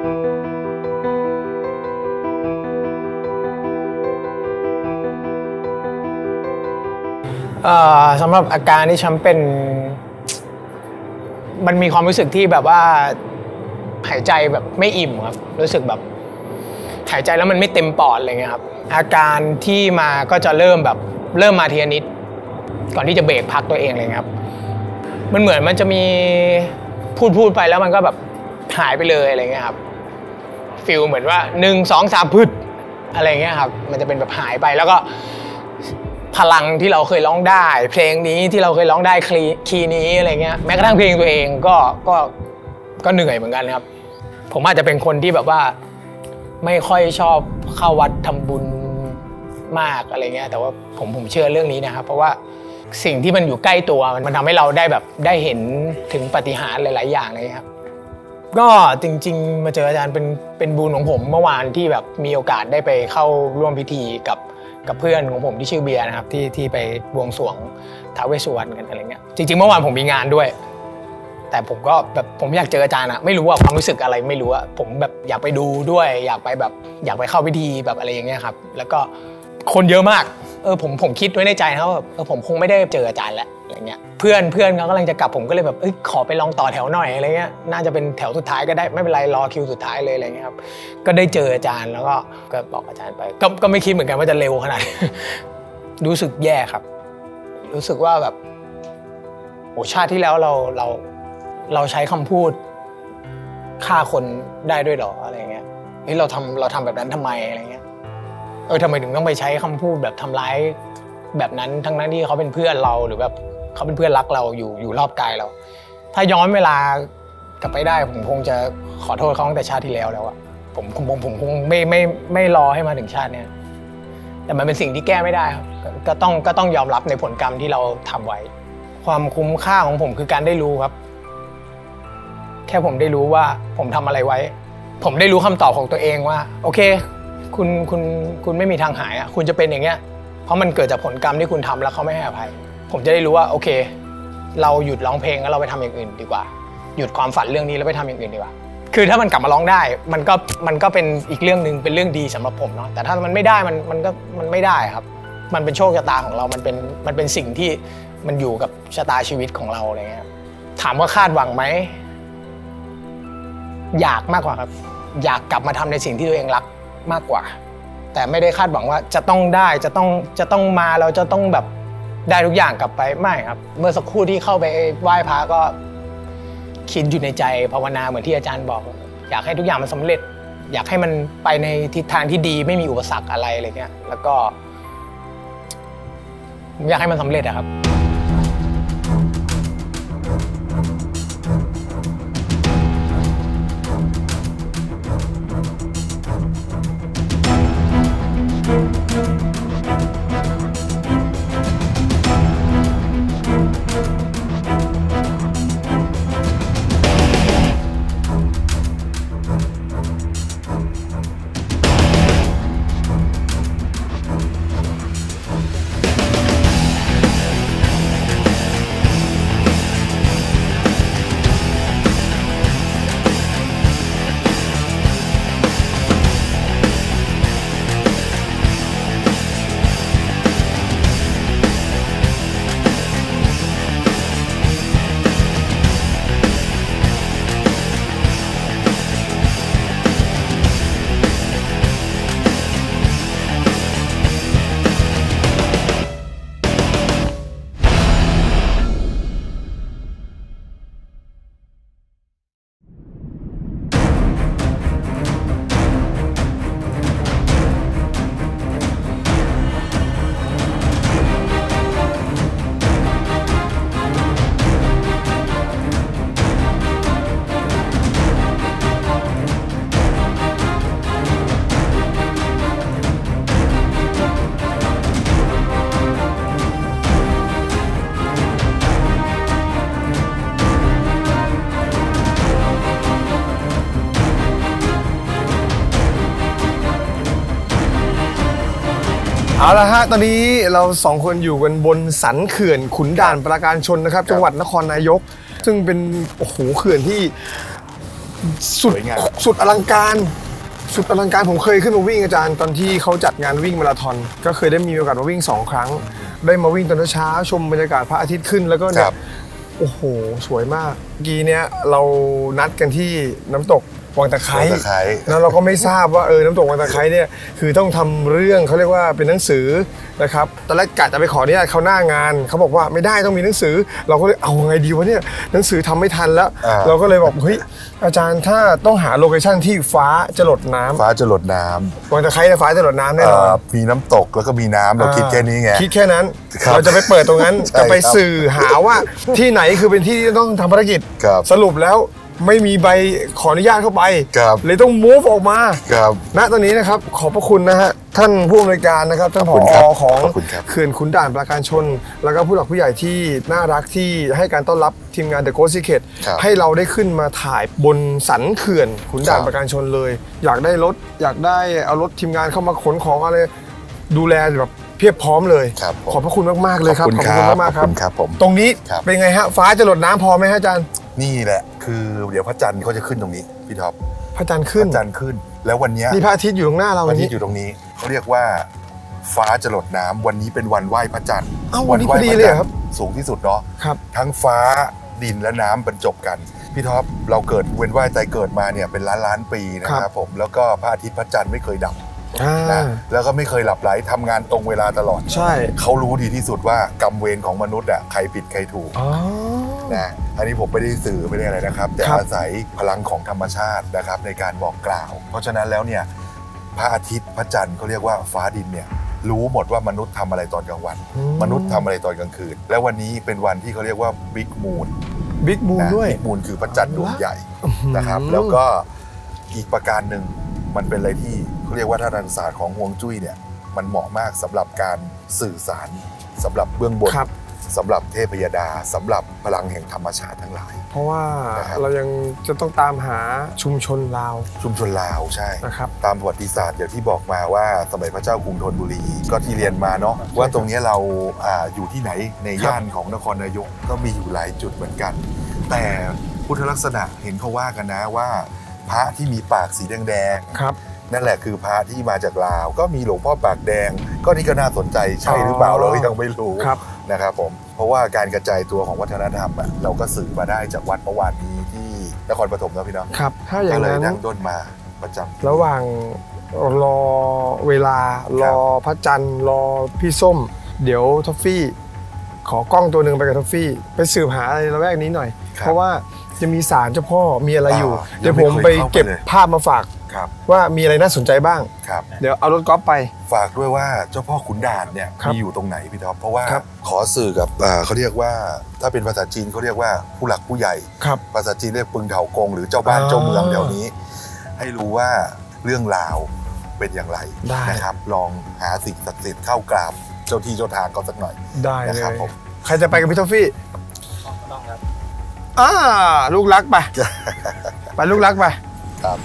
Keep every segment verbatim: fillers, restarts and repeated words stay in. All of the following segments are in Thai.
สำหรับอาการที่ฉันเป็นมันมีความรู้สึกที่แบบว่าหายใจแบบไม่อิ่มครับรู้สึกแบบหายใจแล้วมันไม่เต็มปอดอะไรเงี้ยครับอาการที่มาก็จะเริ่มแบบเริ่มมาทีละนิดก่อนที่จะเบรกพักตัวเองเลยครับมันเหมือนมันจะมีพูดพูดไปแล้วมันก็แบบหายไปเลยอะไรเงี้ยครับฟีลเหมือนว่าหนึ่งสองสามพืชอะไรเงี้ยครับมันจะเป็นแบบหายไปแล้วก็พลังที่เราเคยร้องได้เพลงนี้ที่เราเคยร้องได้คีย์นี้อะไรเงี้ยแม้กระทั่งเพลงตัวเองก็ก็ก็เหนื่อยเหมือนกันครับผมอาจจะเป็นคนที่แบบว่าไม่ค่อยชอบเข้าวัดทำบุญมากอะไรเงี้ยแต่ว่าผมผมเชื่อเรื่องนี้นะครับเพราะว่าสิ่งที่มันอยู่ใกล้ตัวมันทำให้เราได้แบบได้เห็นถึงปาฏิหาริย์หลายๆอย่างเลยครับก็จริงๆมาเจออาจารย์เป็นเป็นบุญของผมเมื่อวานที่แบบมีโอกาสได้ไปเข้าร่วมพิธีกับกับเพื่อนของผมที่ชื่อเบียร์นะครับที่ที่ไปบวงสรวงท้าวเวสสุวรรณกันอะไรเงี้ยจริงๆเมื่อวานผมมีงานด้วยแต่ผมก็แบบผมอยากเจออาจารย์อะไม่รู้ว่าความรู้สึกอะไรไม่รู้อะผมแบบอยากไปดูด้วยอยากไปแบบอยากไปเข้าพิธีแบบอะไรอย่างเงี้ยครับแล้วก็คนเยอะมากเออผมผมคิดไว้ในใจนะว่าเออผมคงไม่ได้เจออาจารย์แล้วอะไรเงี้ยเพื่อนเพื่อนเขากำลังจะกลับผมก็เลยแบบเอ้ยขอไปลองต่อแถวหน่อยอะไรเงี้ยน่าจะเป็นแถวสุดท้ายก็ได้ไม่เป็นไรรอคิวสุดท้ายเลยอะไรเงี้ยครับก็ได้เจออาจารย์แล้วก็ก็บอกอาจารย์ไปก็ก็ไม่คิดเหมือนกันว่าจะเร็วขนาดรู้สึกแย่ครับรู้สึกว่าแบบโอ้ชาติที่แล้วเราเราเราใช้คำพูดฆ่าคนได้ด้วยหรออะไรเงี้ยเฮ้ยเราทำเราทำแบบนั้นทำไมอะไรเงี้ยเออทำไมถึงต้องไปใช้คำพูดแบบทำร้ายแบบนั้นทั้งนั้นที่เขาเป็นเพื่อนเราหรือแบบเขาเป็นเพื่อนรักเราอยู่อยู่รอบกายเราถ้าย้อนเวลากลับไปได้ผมคงจะขอโทษเขาตั้งแต่ชาติที่แล้วแล้วอะผมผมผมผมคงไม่ไม่ไม่รอให้มาถึงชาติเนี้ยแต่มันเป็นสิ่งที่แก้ไม่ได้ครับก็ต้องก็ต้องยอมรับในผลกรรมที่เราทำไว้ความคุ้มค่าของผมคือการได้รู้ครับแค่ผมได้รู้ว่าผมทำอะไรไว้ผมได้รู้คำตอบของตัวเองว่าโอเคคุณคุณคุณไม่มีทางหายอ่ะคุณจะเป็นอย่างเงี้ยเพราะมันเกิดจากผลกรรมที่คุณทำแล้วเขาไม่ให้อภัยผมจะได้รู้ว่าโอเคเราหยุดร้องเพลงแล้วเราไปทำอย่างอื่นดีกว่าหยุดความฝันเรื่องนี้แล้วไปทำอย่างอื่นดีกว่าคือถ้ามันกลับมาร้องได้มันก็มันก็เป็นอีกเรื่องนึงเป็นเรื่องดีสำหรับผมเนาะแต่ถ้ามันไม่ได้มันมันก็มันไม่ได้ครับมันเป็นโชคชะตาของเรามันเป็นมันเป็นสิ่งที่มันอยู่กับชะตาชีวิตของเราอะไรเงี้ยถามว่าคาดหวังไหมอยากมากกว่าครับอยากกลับมาทำในสิ่งที่ตัวเองรักมากกว่าแต่ไม่ได้คาดหวังว่าจะต้องได้จะต้องจะต้องมาเราจะต้องแบบได้ทุกอย่างกลับไปไม่ครับเมื่อสักครู่ที่เข้าไปไหว้พระก็คิดอยู่ในใจภาวนาเหมือนที่อาจารย์บอกอยากให้ทุกอย่างมันสำเร็จอยากให้มันไปในทิศทางที่ดีไม่มีอุปสรรคอะไรอะไรเงี้ยแล้วก็ผมอยากให้มันสำเร็จอะครับเอาละฮะตอนนี้เราสองคนอยู่กันบนสันเขื่อนขุนด่านปราการชนนะครับจังหวัดนครนายกซึ่งเป็นโอ้โหเขื่อนที่สุดสุดอลังการสุดอลังการผมเคยขึ้นมาวิ่งอาจารย์ตอนที่เขาจัดงานวิ่งมาราธอนก็เคยได้มีโอกาสมาวิ่งสองครั้งได้มาวิ่งตอนเช้าชมบรรยากาศพระอาทิตย์ขึ้นแล้วก็เนี่ยโอ้โหสวยมากเมื่อกี้เนี้ยเรานัดกันที่น้ำตกวังตะไคร้แล้วเราก็ไม่ทราบว่าเออน้ำตกวังตะไคร้เนี่ยคือต้องทำเรื่องเขาเรียกว่าเป็นหนังสือนะครับตอนแรกกะจะไปขอเนี่ยเขาหน้างานเขาบอกว่าไม่ได้ต้องมีหนังสือเราก็เลยเอาไงดีวะเนี่ยหนังสือทำไม่ทันแล้วเราก็เลยบอกเฮ้ยอาจารย์ถ้าต้องหาโลเคชั่นที่ฟ้าจะหลดน้ำฟ้าจะหลดน้ำวังตะไคร้เนี่ยฟ้าจะหลดน้ำแน่นอนมีน้ำตกแล้วก็มีน้ำเราคิดแค่นี้ไงคิดแค่นั้นเราจะไปเปิดตรงนั้นจะไปสื่อหาว่าที่ไหนคือเป็นที่ที่ต้องทำภารกิจสรุปแล้วไม่มีใบขออนุญาตเข้าไปเลยต้อง move ออกมาณตอนนี้นะครับขอบพระคุณนะฮะท่านผู้อำนวยการนะครับท่านผอ.ของเขื่อนขุนด่านปราการชนแล้วก็ผู้หลักผู้ใหญ่ที่น่ารักที่ให้การต้อนรับทีมงาน The Ghost Secret ให้เราได้ขึ้นมาถ่ายบนสันเขื่อนขุนด่านปราการชนเลยอยากได้รถอยากได้เอารถทีมงานเข้ามาขนของอะไรดูแลแบบเพียบพร้อมเลยขอบพระคุณมากๆเลยครับขอบคุณมากๆครับตรงนี้เป็นไงฮะฟ้าจะหลดน้ำพอไหมฮะอาจารย์นี่แหละคือเดี๋ยวพระจันทร์เขาจะขึ้นตรงนี้พี่ท็อปพระจันทร์ขึ้นพระจันทร์ขึ้นแล้ววันนี้นี่พระอาทิตย์อยู่ตรงหน้าเราพระอาทิตย์อยู่ตรงนี้เขาเรียกว่าฟ้าจะหลดน้ำวันนี้เป็นวันไหว้พระจันทร์วันนี้พอดีเลยครับสูงที่สุดเนาะครับทั้งฟ้าดินและน้ำบรรจบกันพี่ท็อปเราเกิดเวียนว่ายใจเกิดมาเนี่ยเป็นล้านล้านปีนะครับผมแล้วก็พระอาทิตย์พระจันทร์ไม่เคยดับนะแล้วก็ไม่เคยหลับไหลทำงานตรงเวลาตลอดใช่เขารู้ดีที่สุดว่ากรรมเวรของมนุษย์อ่ะใครผิดใครถูกนะอันนี้ผมไม่ได้สื่อไม่ได้อะไรนะครับแต่อาศัยพลังของธรรมชาตินะครับในการบอกกล่าวเพราะฉะนั้นแล้วเนี่ยพระอาทิตย์พระจันทร์เขาเรียกว่าฟ้าดินเนี่ยรู้หมดว่ามนุษย์ทำอะไรตอนกลางวันมนุษย์ทำอะไรตอนกลางคืนและวันนี้เป็นวันที่เขาเรียกว่าบิ๊กมูนบิ๊กมูนด้วยบิ๊กมูนคือพระจันทร์ดวงใหญ่นะครับแล้วก็อีกประการหนึ่งมันเป็นอะไรที่เขาเรียกว่าทางศาสตร์ของฮวงจุ้ยเนี่ยมันเหมาะมากสำหรับการสื่อสารสำหรับเบื้องบนสำหรับเทพยดาสำหรับพลังแห่งธรรมชาติทั้งหลายเพราะว่าเรายังจะต้องตามหาชุมชนลาวชุมชนลาวใช่นะครับตามประวัติศาสตร์อย่างที่บอกมาว่าสมัยพระเจ้ากรุงธนบุรีก็ที่เรียนมาเนาะว่าตรงนี้เราอยู่ที่ไหนในย่านของนครนายกก็มีอยู่หลายจุดเหมือนกันแต่พุทธลักษณะเห็นเขาว่ากันนะว่าพระที่มีปากสีแดงๆครับนั่นแหละคือพระที่มาจากลาวก็มีหลวงพ่อปากแดงก็นี่ก็น่าสนใจใช่หรือเปล่าเรายังไม่รู้นะครับผมเพราะว่าการกระจายตัวของวัฒนธรรมอ่ะเราก็สื่อมาได้จากวัดเมื่อวานนี้ที่นครปฐมนะพี่น้องครับถ้าอย่างนั้นนั่งด้นมาประจำระหว่างรอเวลารอพระจันทร์รอพี่ส้มเดี๋ยวท็อฟฟี่ขอกล้องตัวหนึ่งไปกับท็อฟฟี่ไปสืบหาอะไรระแวกนี้หน่อยเพราะว่าจะมีศาลเจ้าพ่อมีอะไรอยู่เดี๋ยวผมไปเก็บภาพมาฝากว่ามีอะไรน่าสนใจบ้างเดี๋ยวเอารถกอล์ฟไปฝากด้วยว่าเจ้าพ่อขุนด่านเนี่ยมีอยู่ตรงไหนพี่ท็อปเพราะว่าขอสื่อกับเขาเรียกว่าถ้าเป็นภาษาจีนเขาเรียกว่าผู้หลักผู้ใหญ่ภาษาจีนเรียกปึงเถากงหรือเจ้าบ้านเจ้าเมืองแถวนี้ให้รู้ว่าเรื่องราวเป็นอย่างไรนะครับลองหาสิ่งศักดิ์สิทธิ์เข้ากราบเจ้าที่เจ้าทางก็สักหน่อยได้นะครับผมใครจะไปกับพี่ท็อฟฟี่ต้องครับอ่าลูกรักไปไปลูกรักไปครับ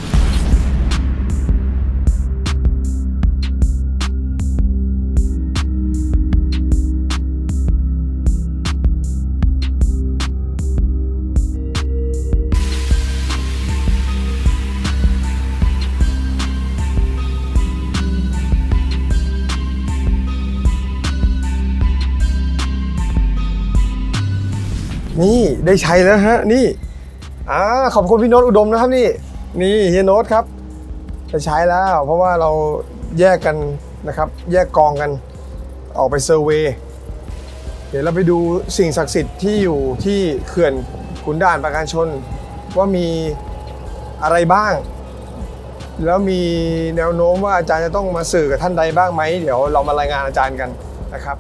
นี่ได้ใช้แล้วฮะนี่อ่าขอบคุณพี่โน้ตอุดมนะครับนี่นี่เฮียโน้ตครับได้ใช้แล้วเพราะว่าเราแยกกันนะครับแยกกองกันออกไปเซอร์เวย์เดี๋ยวเราไปดูสิ่งศักดิ์สิทธิ์ที่อยู่ที่เขื่อนขุนด่านปราการชนว่ามีอะไรบ้างแล้วมีแนวโน้มว่าอาจารย์จะต้องมาสื่อกับท่านใดบ้างไหมเดี๋ยวเรามารายงานอาจารย์กันนะครับ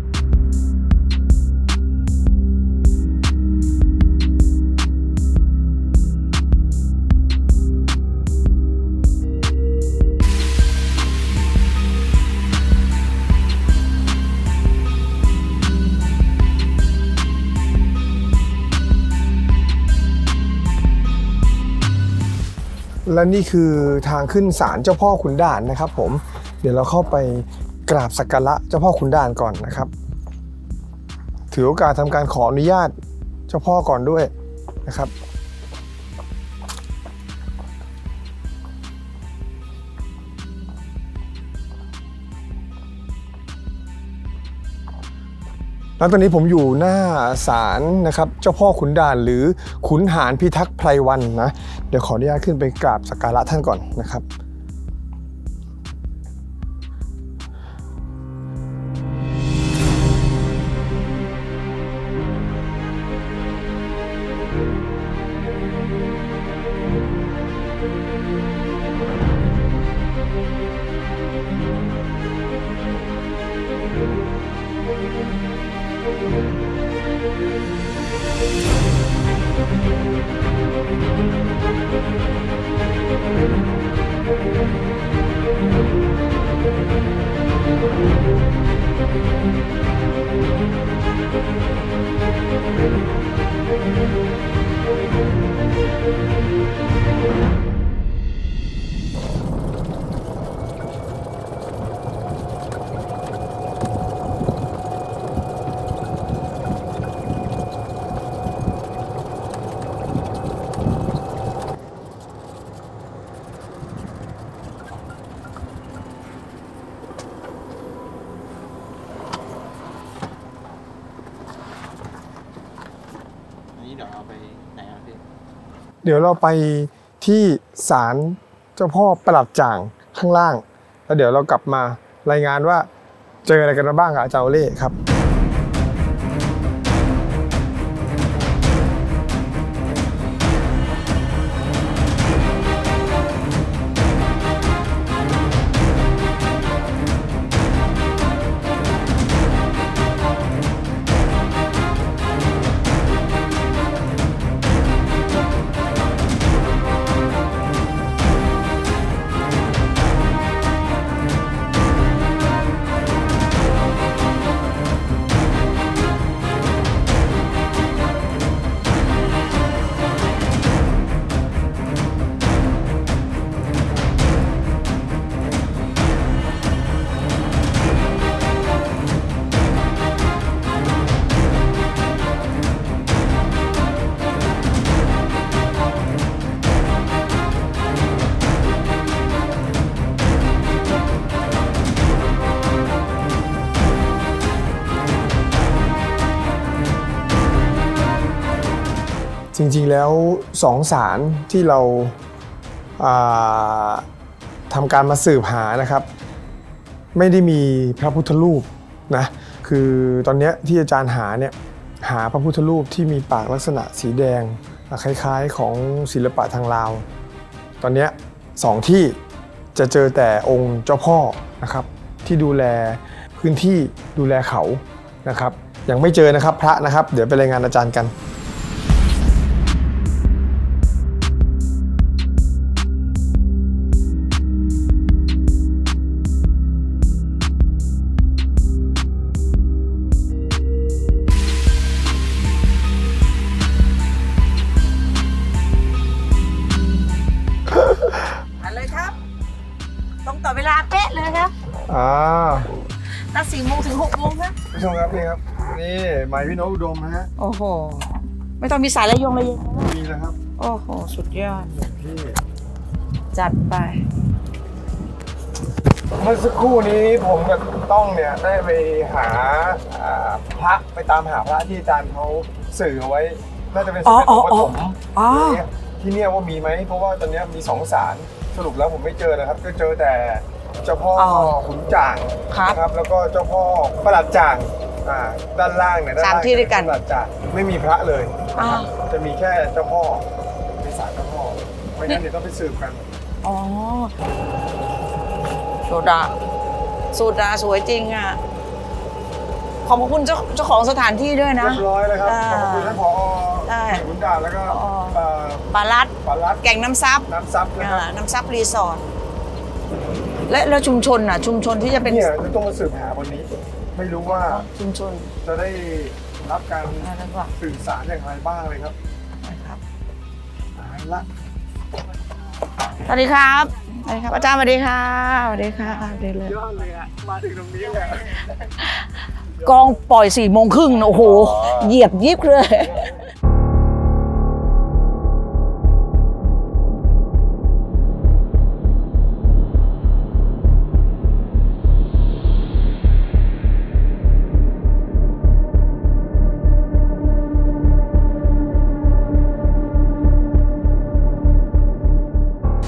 และนี่คือทางขึ้นศาลเจ้าพ่อขุนด่านนะครับผมเดี๋ยวเราเข้าไปกราบสักการะเจ้าพ่อขุนด่านก่อนนะครับถือโอกาสทำการขออนุญาตเจ้าพ่อก่อนด้วยนะครับแล้วตอนนี้ผมอยู่หน้าศาลนะครับเจ้าพ่อขุนด่านหรือขุนหารพิทักษ์ไพรวันนะเดี๋ยวขออนุญาตขึ้นไปกราบสักการะท่านก่อนนะครับเดี๋ยวเราไปที่ศาลเจ้าพ่อประหลัดจ่างข้างล่างแล้วเดี๋ยวเรากลับมารายงานว่าเจออะไรกันมาบ้างกับอาจารย์โอเล่ครับจริงๆแล้วสองศาลที่เราทำการมาสืบหานะครับไม่ได้มีพระพุทธรูปนะคือตอนนี้ที่อาจารย์หาเนี่ยหาพระพุทธรูปที่มีปากลักษณะสีแดงคล้ายๆของศิลปะทางลาวตอนนี้สองที่จะเจอแต่องค์เจ้าพ่อนะครับที่ดูแลพื้นที่ดูแลเขานะครับยังไม่เจอนะครับพระนะครับเดี๋ยวไปรายงานอาจารย์กันต่อเวลาเป๊ะเลยครับอ่านัดสี่โมงถึงหกโมงนะผู้ชมครับนี่ครับนี่หมายพี่นพอุดมนะฮะโอ้โหไม่ต้องมีสายระยงระยงมีนะครับโอ้โหสุดยอดพี่จัดไปเมื่อสักครู่นี้ผมกับต้องเนี่ยได้ไปหาพระไปตามหาพระที่อาจารย์เขาสื่อเอาไว้น่าจะเป็นสมเด็จหลวงพ่อปฐมที่เนี่ยว่ามีไหมเพราะว่าตอนนี้มีสองศาลสรุปแล้วผมไม่เจอนะครับก็เจอแต่เจ้าพ่อขุนจ่างนะครับแล้วก็เจ้าพ่อประหลัดจ่างด้านล่างเนี่ยด้านล่างประหลัดจ่างไม่มีพระเลยจะมีแค่เจ้าพ่อมีศาลเจ้าพ่อไม่งั้นเดี๋ยวต้องไปสืบกันอ๋อโซดาโซดาสวยจริงอ่ะขอบคุณเจ้าเจ้าของสถานที่ด้วยนะเรียบร้อยเลยครับขอบคุณท่านผอขุนด่านแล้วก็ปาลัดแก่งน้ำซับน้ำซับน้ำซับรีสอร์ทและแล้วชุมชนอ่ะชุมชนที่จะเป็นเนี่ยต้องมาสืบหาวันนี้ไม่รู้ว่าชุมชนจะได้รับการสื่อสารอย่างไรบ้างเลยครับครับละสวัสดีครับสวัสดีครับอาจารย์สวัสดีค่ะสวัสดีค่ะเดินเลยยอดเลยอ่ะมาถึงตรงนี้เลยกองปล่อยสี่โมงครึ่งโอ้โหเหยียบยิบเลย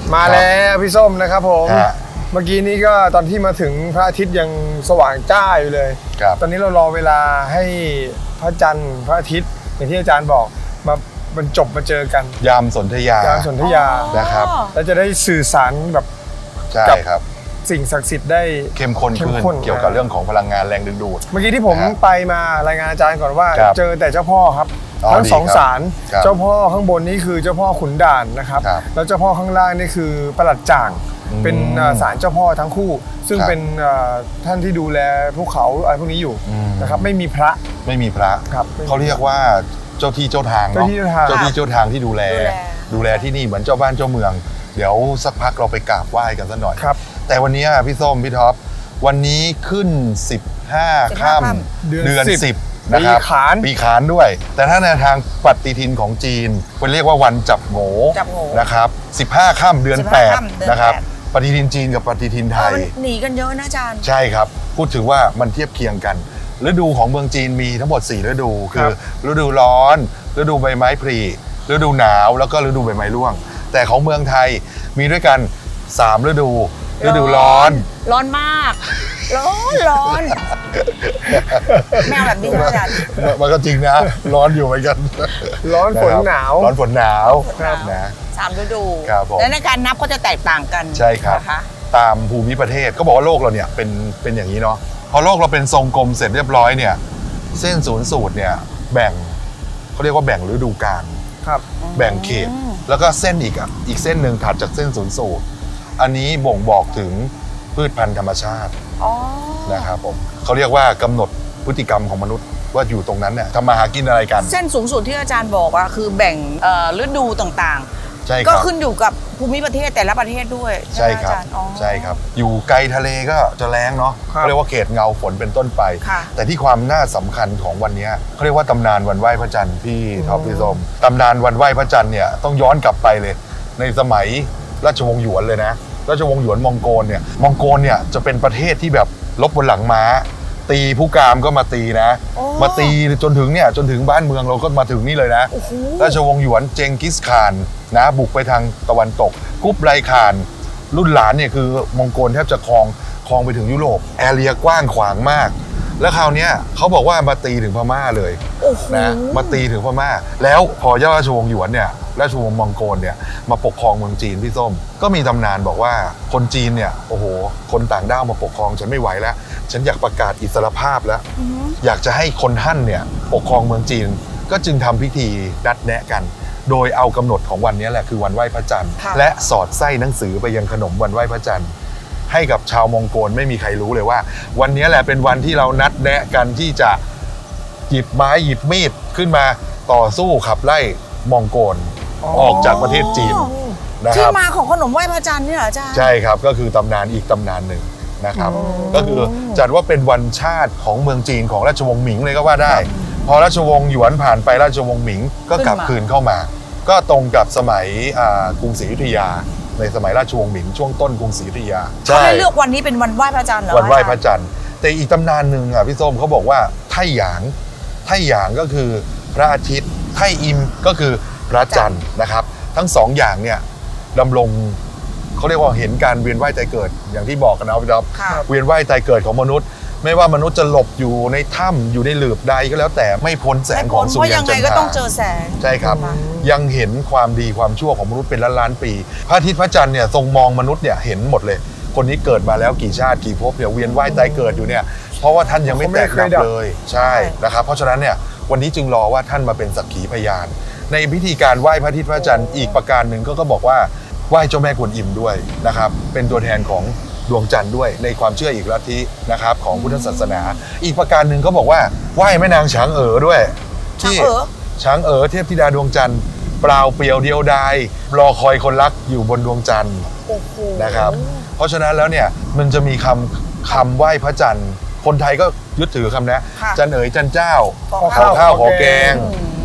มาแล้วพี่ส้มนะครับผมเมื่อกี้นี้ก็ตอนที่มาถึงพระอาทิตย์ยังสว่างจ้าอยู่เลยตอนนี้เรารอเวลาให้พระจันทร์พระอาทิตย์อย่างที่อาจารย์บอกมาบรรจบมาเจอกันยามสนธยายามสนธยานะครับแล้วจะได้สื่อสารแบบใช่ครับสิ่งศักดิ์สิทธิ์ได้เข้มข้นขึ้นเกี่ยวกับเรื่องของพลังงานแรงดึงดูดเมื่อกี้ที่ผมไปมารายงานอาจารย์ก่อนว่าเจอแต่เจ้าพ่อครับทั้งสองศาลเจ้าพ่อข้างบนนี่คือเจ้าพ่อขุนด่านนะครับแล้วเจ้าพ่อข้างล่างนี่คือประหลัดจ่างเป็นศาลเจ้าพ่อทั้งคู่ซึ่งเป็นท่านที่ดูแลภูเขาอะไรพวกนี้อยู่นะครับไม่มีพระไม่มีพระเขาเรียกว่าเจ้าที่เจ้าทางเนาะเจ้าที่เจ้าทางที่ดูแลดูแลที่นี่เหมือนเจ้าบ้านเจ้าเมืองเดี๋ยวสักพักเราไปกราบไหว้กันสักหน่อยแต่วันนี้พี่ส้มพี่ท็อปวันนี้ขึ้นสิบห้าค่ำเดือนสิบนะครับปีขานด้วยแต่ถ้าในทางปฏิทินของจีนเป็นเรียกว่าวันจับโง่นะครับสิบห้าค่ำเดือนแปดนะครับปฏิทินจีนกับปฏิทินไทยหนีกันเยอะนะอาจารย์ใช่ครับพูดถึงว่ามันเทียบเคียงกันฤดูของเมืองจีนมีทั้งหมดสี่ฤดูคือฤดูร้อนฤดูใบไม้ผลิฤดูหนาวแล้วก็ฤดูใบไม้ร่วงแต่ของเมืองไทยมีด้วยกันสามฤดูฤดูร้อนร้อนมากร้อนร้อนแมวแบบนี้อาจารย์มันก็จริงนะร้อนอยู่เหมือนกันร้อนฝนหนาวร้อนฝนหนาวนะสามฤดูและในการนับก็จะแตกต่างกันใช่ครับตามภูมิประเทศก็บอกว่าโลกเราเนี่ยเป็นเป็นอย่างนี้เนาะพอโลกเราเป็นทรงกลมเสร็จเรียบร้อยเนี่ยเส้นศูนย์สูตรเนี่ยแบ่งเขาเรียกว่าแบ่งฤดูกาลแบ่งเขตแล้วก็เส้นอีกอ่ะอีกเส้นหนึ่งถัดจากเส้นศูนย์สูตรอันนี้บ่งบอกถึงพืชพันธุ์ธรรมชาตินะครับผมเขาเรียกว่ากำหนดพฤติกรรมของมนุษย์ว่าอยู่ตรงนั้นเนี่ยทำมาหากินอะไรกันเส้นสูงสุดที่อาจารย์บอกอะคือแบ่งฤดูต่างๆก็ขึ้นอยู่กับภูมิประเทศแต่ละประเทศด้วยใช่ครับใช่ครับอยู่ไกลทะเลก็จะแล้งเนาะเขาเรียกว่าเขตเงาฝนเป็นต้นไปแต่ที่ความน่าสำคัญของวันนี้เขาเรียกว่าตำนานวันไหว้พระจันทร์พี่ท็อปพี่ส้มตำนานวันไหว้พระจันทร์เนี่ยต้องย้อนกลับไปเลยในสมัยราชวงศ์หยวนเลยนะราชวงศ์หยวนมองโกลเนี่ยมองโกลเนี่ยจะเป็นประเทศที่แบบลบบนหลังม้าตีผู้กามก็มาตีนะมาตีจนถึงเนี่ยจนถึงบ้านเมืองเราก็มาถึงนี่เลยนะราชวงศ์หยวนเจงกิสข่านนะบุกไปทางตะวันตกกุบไลข่านรุ่นหลานเนี่ยคือมองโกลแทบจะครองครองไปถึงยุโรปแอเรียกว้างขวางมากแล้วคราวนี้เขาบอกว่ามาตีถึงพม่าเลยนะมาตีถึงพม่าแล้วพอย่าราชวงศ์หยวนเนี่ยราชวงศ์มองโกลเนี่ยมาปกครองเมืองจีนพี่ส้มก็มีตำนานบอกว่าคนจีนเนี่ยโอ้โหคนต่างด้าวมาปกครองฉันไม่ไหวแล้วฉันอยากประกาศอิสรภาพแล้ว uh-huh. อยากจะให้คนฮั่นเนี่ยปกครองเมืองจีนก็จึงทำพิธีนัดแนะกันโดยเอากำหนดของวันนี้แหละคือวันไหว้พระจันทร์และสอดไส้หนังสือไปยังขนมวันไหว้พระจันทร์ให้กับชาวมองโกลไม่มีใครรู้เลยว่าวันนี้แหละเป็นวันที่เรานัดแนะกันที่จะหยิบไม้หยิบมีดขึ้นมาต่อสู้ขับไล่มองโกลออกจากประเทศจีนนะครับที่มาของขนมไหว้พระจันทร์นี่เหรออาจารย์ใช่ครับก็คือตำนานอีกตำนานหนึ่งนะครับก็คือจัดว่าเป็นวันชาติของเมืองจีนของราชวงศ์หมิงเลยก็ว่าได้พอราชวงศ์หยวนผ่านไปราชวงศ์หมิงก็กลับคืนเข้ามาก็ตรงกับสมัยกรุงศรีอยุธยาในสมัยราชวงศ์หมิงช่วงต้นกรุงศรีอยุธยาเขาได้เลือกวันนี้เป็นวันไหว้พระจันทร์เหรอวันไหว้พระจันทร์แต่อีกตำนานหนึ่งอ่ะพี่ส้มเขาบอกว่าไท่หยางไท่หยางก็คือพระอาทิตย์ไท่อิมก็คือพระจันทร์นะครับทั้งสองอย่างเนี่ยดำรงเขาเรียกว่าเห็นการเวียนว่ายตายเกิดอย่างที่บอกกันนะพี่ท็อปเวียนว่ายตายเกิดของมนุษย์ไม่ว่ามนุษย์จะหลบอยู่ในถ้ำอยู่ในหลืบใดก็แล้วแต่ไม่พ้นแสงของสุริยันจันทราเพราะยังไงก็ต้องเจอแสงใช่ครับยังเห็นความดีความชั่วของมนุษย์เป็นล้านล้านปีพระอาทิตย์พระจันทร์เนี่ยทรงมองมนุษย์เนี่ยเห็นหมดเลยคนนี้เกิดมาแล้วกี่ชาติกี่ภพเนี่ยเวียนว่ายตายเกิดอยู่เนี่ยเพราะว่าท่านยังไม่แตกดับเลยใช่นะครับเพราะฉะนั้นเนี่ยวันนี้จึงรอว่าท่านมาเป็นสักขีพยานในพิธีการไหว้พระอาทิตย์พระจันทร์อีกประการหนึ่งก็ก็บอกว่าไหว้เจ้าแม่กวนอิมด้วยนะครับเป็นตัวแทนของดวงจันทร์ด้วยในความเชื่ออีกลัทธินะครับของพุทธศาสนาอีกประการหนึ่งก็บอกว่าไหว้แม่นางฉางเอ๋อด้วยที่ฉางเอ๋อเทพธิดาดวงจันทร์เปล่าเปลี่ยวเดียวดายรอคอยคนรักอยู่บนดวงจันทร์นะครับเพราะฉะนั้นแล้วเนี่ยมันจะมีคำคำไหว้พระจันทร์คนไทยก็ยึดถือคำนี้จันเอ๋ยจันเจ้าขอข้าวขอแกง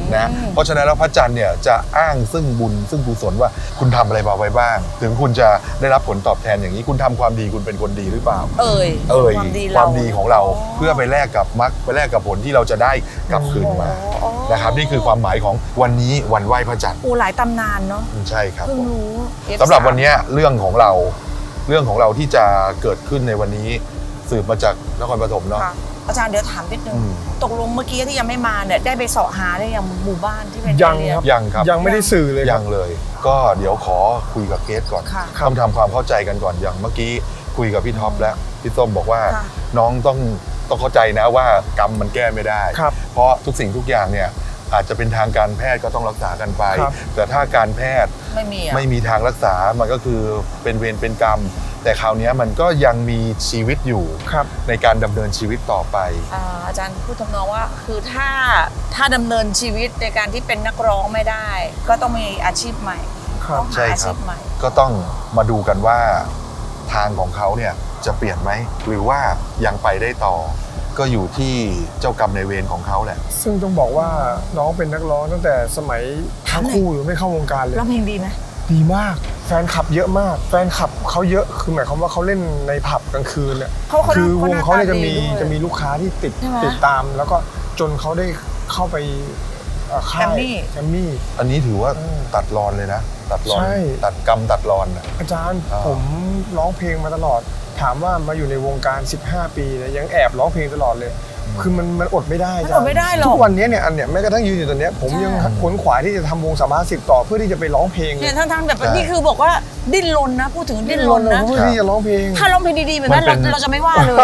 นะเพราะฉะนั้นแล้วพระจันทร์เนี่ยจะอ้างซึ่งบุญซึ่งกุศลว่าคุณทำอะไรมาไว้บ้างถึงคุณจะได้รับผลตอบแทนอย่างนี้คุณทำความดีคุณเป็นคนดีหรือเปล่าเอ่ยเอ่ยความดีของเราเพื่อไปแลกกับมรรคไปแลกกับผลที่เราจะได้กลับคืนมานะครับนี่คือความหมายของวันนี้วันไหว้พระจันทร์อูหลายตำนานเนาะใช่ครับเพิ่งรู้สำหรับวันนี้เรื่องของเราเรื่องของเราที่จะเกิดขึ้นในวันนี้สืบมาจากนครปฐมเนาะอาจารย์เดี๋ยวถามนิดนึงตกลงเมื่อกี้ที่ยังไม่มาเนี่ยได้ไปเสาะหาได้ยังหมู่บ้านที่เป็นยังครับยังครับยังไม่ได้สื่อเลยยังเลยก็เดี๋ยวขอคุยกับเกสก่อนต้องทำความเข้าใจกันก่อนอย่างเมื่อกี้คุยกับพี่ท็อปแล้วพี่ส้มบอกว่าน้องต้องต้องเข้าใจนะว่ากรรมมันแก้ไม่ได้เพราะทุกสิ่งทุกอย่างเนี่ยอาจจะเป็นทางการแพทย์ก็ต้องรักษากันไปแต่ถ้าการแพทย์ไม่มีไม่มีทางรักษามันก็คือเป็นเวรเป็นกรรมแต่คราวนี้มันก็ยังมีชีวิตอยู่ในการดำเนินชีวิตต่อไปอาจารย์พูดทำนองว่าคือถ้าถ้าดำเนินชีวิตในการที่เป็นนักร้องไม่ได้ก็ต้องมีอาชีพใหม่ต้องหาอาชีพใหม่ก็ต้องมาดูกันว่าทางของเขาเนี่ยจะเปลี่ยนไหมหรือว่ายังไปได้ต่อก็อยู่ที่เจ้ากรรมในเวรของเขาแหละซึ่งต้องบอกว่าน้องเป็นนักร้องตั้งแต่สมัยทั้งคู่อยู่ไม่เข้าวงการเลยร้องเพลงดีไหมดีมากแฟนคลับเยอะมากแฟนคลับเขาเยอะคือหมายความว่าเขาเล่นในผับกลางคืนเนี่ยคือวงเขาเนี่ยจะมีจะมีลูกค้าที่ติดติดตามแล้วก็จนเขาได้เข้าไปค่ายแกมมี่อันนี้ถือว่าตัดรอนเลยนะตัดรอนตัดกรรมตัดรอนอ่ะอาจารย์ผมร้องเพลงมาตลอดถามว่ามาอยู่ในวงการสิบห้าปีเนี่ยยังแอบร้องเพลงตลอดเลยคือมันมันอดไม่ได้จ้ะอดไม่ได้หรอกทุกวันนี้เนี่ยอันเนี้ยแม้กระทั่งยืนอยู่ตรงเนี้ยผมยังขวนขวายที่จะทำวงสามารถสิบต่อเพื่อที่จะไปร้องเพลงเนี่ยทั้งๆแบบนี่คือบอกว่าดิ้นรนนะพูดถึงดิ้นรนนะเพื่อที่จะร้องเพลงถ้าร้องเพลงดีๆแบบนั้นเราเราจะไม่ว่าเลย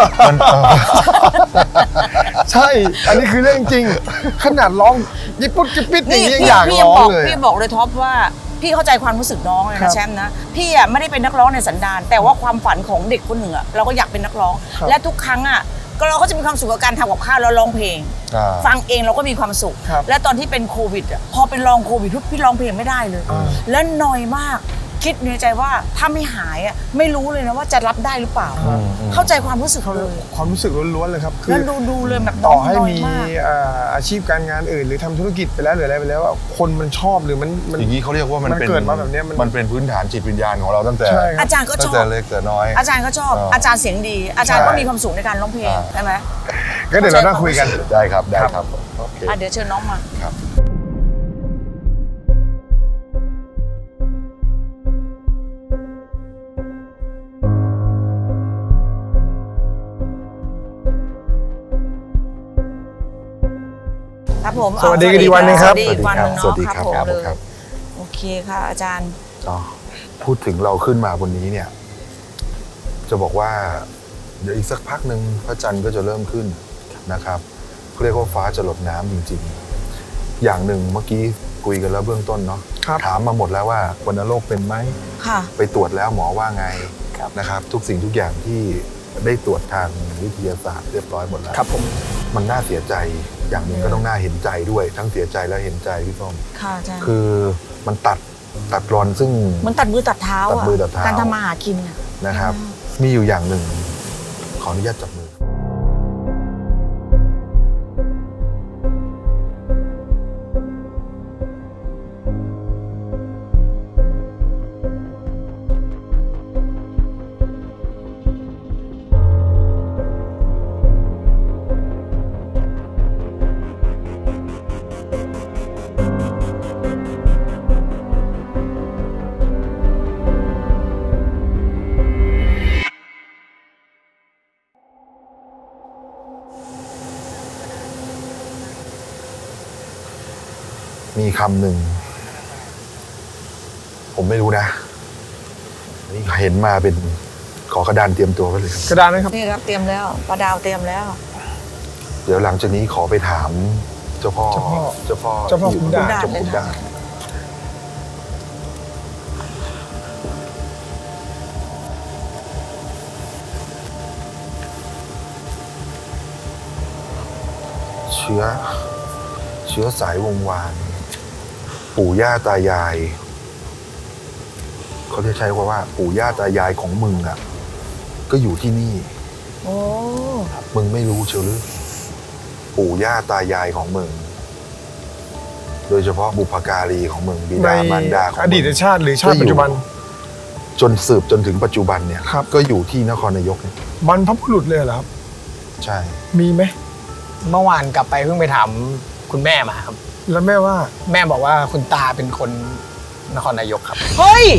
ใช่อันนี้คือเรื่องจริงขนาดร้องยิบปุ๊บยิบปิ๊ดอย่างนี้ยังอยากร้องเลยพี่บอกเลยท็อปว่าพี่เข้าใจความรู้สึกน้องเลยนะแชมป์นะพี่อ่ะไม่ได้เป็นนักร้องในสันดานแต่ว่าความฝันของเด็กคนหนึ่งอ่ะเราก็อยากเป็นนักร้องและทุกครั้งอ่ะก็เราก็จะมีความสุขกับการทำกับข้าวแล้วร้องเพลงฟังเองเราก็มีความสุขและตอนที่เป็นโควิดอ่ะพอเป็นลองโควิดทุกพี่ร้องเพลงไม่ได้เลยและนอยมากคิดในใจว่าถ้าไม่หายอ่ะไม่รู้เลยนะว่าจะรับได้หรือเปล่าเข้าใจความรู้สึกเขาเลยความรู้สึกล้วนๆเลยครับคือดูดูเลยแบบต่อให้มีอาชีพการงานอื่นหรือทำธุรกิจไปแล้วหรืออะไรไปแล้วคนมันชอบหรือมันอย่างนี้เขาเรียกว่ามันเกิดมาแบบนี้มันเป็นพื้นฐานจิตวิญญาณของเราตั้งแต่อาจารย์ก็ชอบแต่เล็กแต่น้อยอาจารย์ก็ชอบอาจารย์เสียงดีอาจารย์ก็มีความสุขในการร้องเพลงใช่ไหมก็เดี๋ยวเราต้องคุยกันได้ครับได้ครับโอเคเดี๋ยวเชิญน้องมาครับครับผมสวัสดีกันดีวันนึงครับสวัสดีครับสวัสดีครับครับโอเคค่ะอาจารย์อ๋อพูดถึงเราขึ้นมาบนนี้เนี่ยจะบอกว่าเดี๋ยวอีกสักพักหนึ่งพระจันทร์ก็จะเริ่มขึ้นนะครับเรียกว่าฟ้าจะหลดน้ำจริงๆอย่างหนึ่งเมื่อกี้คุยกันแล้วเบื้องต้นเนาะถามมาหมดแล้วว่าวัณโรคเป็นไหมไปตรวจแล้วหมอว่าไงนะครับทุกสิ่งทุกอย่างที่ได้ตรวจทางวิทยาศาสตร์เรียบร้อยหมดแล้วครับผมมันน่าเสียใจอย่างหนึ่งก็ต้องน่าเห็นใจด้วยทั้งเสียใจและเห็นใจพี่ส้มค่ะอาจารย์คือมันตัดตัดรอนซึ่งมันตัดมือตัดเท้าตัดมือตัดเท้าการทำมาหากินนะครับมีอยู่อย่างหนึ่งขออนุญาตจับมือมีคำหนึ่งผมไม่รู้นะนี่เห็นมาเป็นขอกระดานเตรียมตัวไว้เลยกระดานนะครับนี่ครับเตรียมแล้วปลาดาวเตรียมแล้วเดี๋ยวหลังจากนี้ขอไปถามเจ้าพ่อเจ้าพ่อเจ้าพ่อคุณดาเจ้าคุณดาเชื้อเชื้อสายวงวานปู่ย่าตายายเขาจะใช้ว่าว่าปู่ย่าตายายของมึงอ่ะก็อยู่ที่นี่โอ้มึงไม่รู้เชียวหรือปู่ย่าตายายของมึงโดยเฉพาะบุพการีของมึงบิดามารดาของอดีตชาติหรือชาติปัจจุบันจนสืบจนถึงปัจจุบันเนี่ยก็อยู่ที่นครนายกเนี่ยบรรพบุรุษเลยเหรอครับใช่มีไหมเมื่อวานกลับไปเพิ่งไปถามคุณแม่มาครับแล้วแม่ว่าแม่บอกว่าคุณตาเป็นคนนครนายกครับเฮ้ย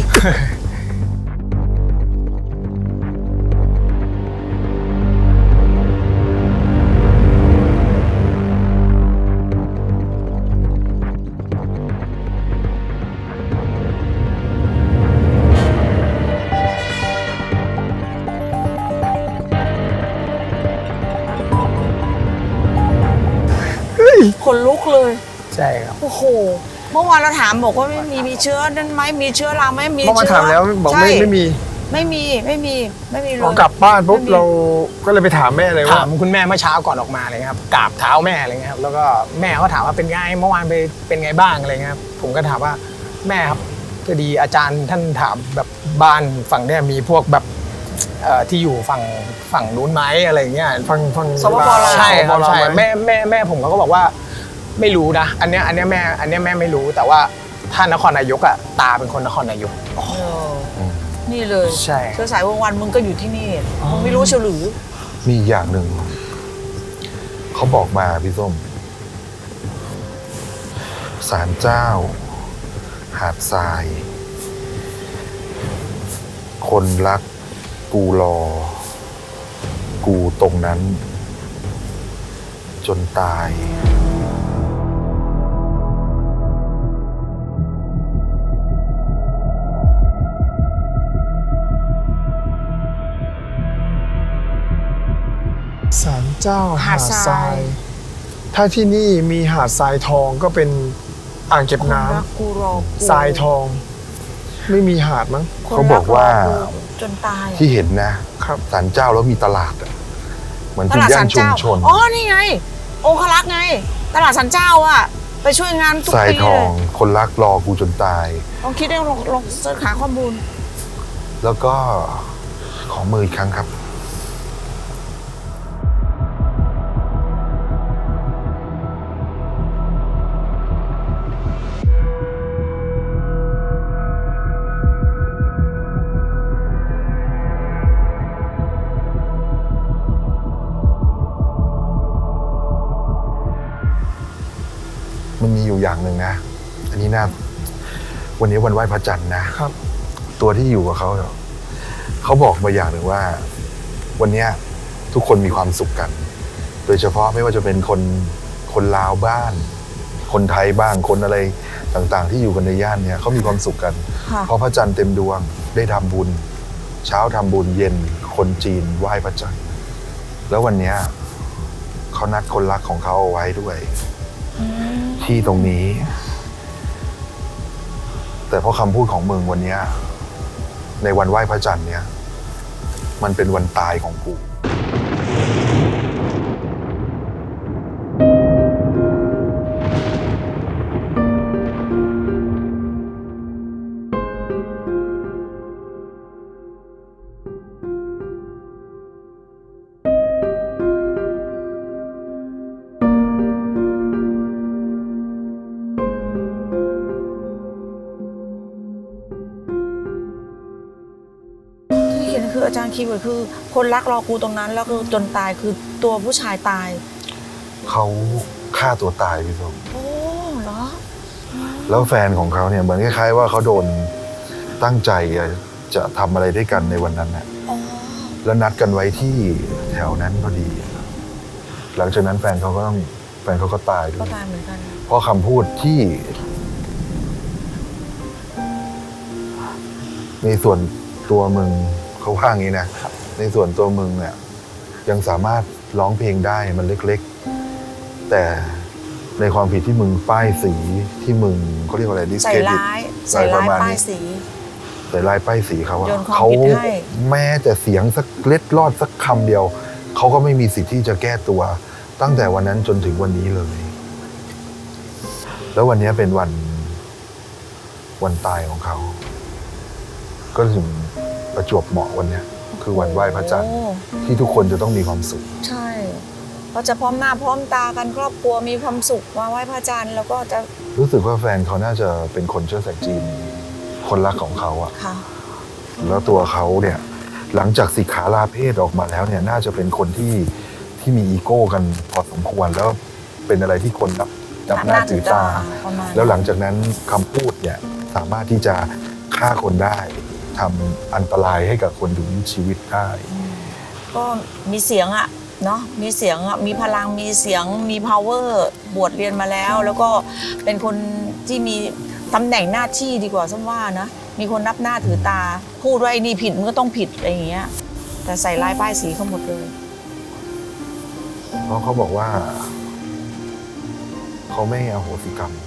คนลุกเลยใช่ครับโอ้โหเมื่อวานเราถามบอกว่าไม่มีมีเชื้อนั่นไหมมีเชื้อราไหมมีเมื่อวานถามแล้วบอกไม่ไม่มีไม่มีไม่มีไม่มีเลยพอกลับบ้านปุ๊บเราก็เลยไปถามแม่เลยว่าถามคุณแม่เมื่อเช้าก่อนออกมาเลยครับกราบเท้าแม่อะไรเงี้ยครับแล้วก็แม่เขาถามว่าเป็นไงเมื่อวานไปเป็นไงบ้างอะไรเงี้ยผมก็ถามว่าแม่ครับพอดีอาจารย์ท่านถามแบบบ้านฝั่งเนี้ยมีพวกแบบที่อยู่ฝั่งฝั่งนู้นไหมอะไรเงี้ยฝั่งฝั่งสปป.ลาวใช่ครับใช่แม่แม่แม่ผมเขาก็บอกว่าไม่รู้นะอันเนี้ยอันเนี้ยแม่อันเนี้ยแม่ไม่รู้แต่ว่าท่านนครนายกอ่ะตาเป็นคนนครนายกนี่เลยใช่เชื้อสายวงวันมึงก็อยู่ที่นี่มึงไม่รู้เชียวหรือมีอย่างหนึ่งเขาบอกมาพี่ส้มศาลเจ้าหาดทรายคนรักกูรอกูตรงนั้นจนตายศาลเจ้าหาดทรายถ้าที่นี่มีหาดทรายทองก็เป็นอ่างเก็บน้ำทรายทองไม่มีหาดมั้งเขาบอกว่าจนตายที่เห็นนะครับศาลเจ้าแล้วมีตลาดอ่ะเหมือนเป็นย่านชุมชนอ๋อนี่ไงองครักษ์ไงตลาดศาลเจ้าอ่ะไปช่วยงานทุกปีเลยทรายทองคนรักรอกูจนตายลองคิดได้ลองลองเสิร์ชหาข้อมูลแล้วก็ขอมืออีกครั้งครับมันมีอยู่อย่างหนึ่งนะอันนี้น่าวันนี้วันไหว้พระจันทร์นะครับตัวที่อยู่กับเขาเขาบอกมาอย่างหนึ่งว่าวันนี้ทุกคนมีความสุขกันโดยเฉพาะไม่ว่าจะเป็นคนคนลาวบ้านคนไทยบ้างคนอะไรต่างๆที่อยู่กันในย่านเนี้ยเขามีความสุขกันเพราะพระจันทร์เต็มดวงได้ทำบุญเช้าทำบุญเย็นคนจีนไหว้พระจันทร์แล้ววันนี้เขานัดคนรักของเขาเอาไว้ด้วยที่ตรงนี้แต่เพราะคำพูดของมึงวันนี้ในวันไหว้พระจันทร์เนี่ยมันเป็นวันตายของกูคืออาจารย์คีย์เวิร์ดคือคนรักรอกูตรงนั้นแล้วคือจนตายคือตัวผู้ชายตายเขาฆ่าตัวตายพี่ส้มโอ้เหรอแล้วแฟนของเขาเนี่ยเหมือนคล้ายๆว่าเขาโดนตั้งใจจะทำอะไรด้วยกันในวันนั้นน่ะแล้วนัดกันไว้ที่แถวนั้นพอดีหลังจากนั้นแฟนเขาก็ต้องแฟนเขาก็ตายด้วยก็ตายเหมือนกันเพราะคำพูดที่ในส่วนตัวมึงเขาว่างี้นะในส่วนตัวมึงเนี่ยยังสามารถร้องเพลงได้มันเล็กๆแต่ในความผิดที่มึงป้ายสีที่มึงเขาเรียกว่าอะไรดิสเครดิตใส่ร้ายป้ายสีใส่ลายป้ายสีเขาเขาแม้แต่เสียงสักเล็ดลอดสักคำเดียวเขาก็ไม่มีสิทธิ์ที่จะแก้ตัวตั้งแต่วันนั้นจนถึงวันนี้เลยแล้ววันนี้เป็นวันวันตายของเขาก็ถึงประจวบเหมาะวันนี้คือวันไหว้พระจันทร์ที่ทุกคนจะต้องมีความสุขใช่ก็จะพร้อมหน้าพร้อมตากันครอบครัวมีความสุขมาไหว้พระจันทร์แล้วก็จะรู้สึกว่าแฟนเขาน่าจะเป็นคนเชื้อสายจีนคนรักของเขาอะแล้วตัวเขาเนี่ยหลังจากสิกขาลาเพศออกมาแล้วเนี่ยน่าจะเป็นคนที่ที่มีอีโก้กันพอสมควรแล้วเป็นอะไรที่คนนับนับหน้าถือตาแล้วหลังจากนั้นคำพูดเนี่ยสามารถที่จะฆ่าคนได้ทำอันตรายให้กับคนถึงชีวิตได้ก็มีเสียงอะเนาะมีเสียงอะมีพลังมีเสียงมี power บวชเรียนมาแล้วแล้วก็เป็นคนที่มีตำแหน่งหน้าที่ดีกว่าส้มว่านะมีคนนับหน้าถือตาพูดว่าไอ้นี่ผิดมันก็ต้องผิดอะไรอย่างเงี้ยแต่ใส่ลายป้ายสีเขาหมดเลยเพราะเขาบอกว่าเขาไม่อโหสิกรรม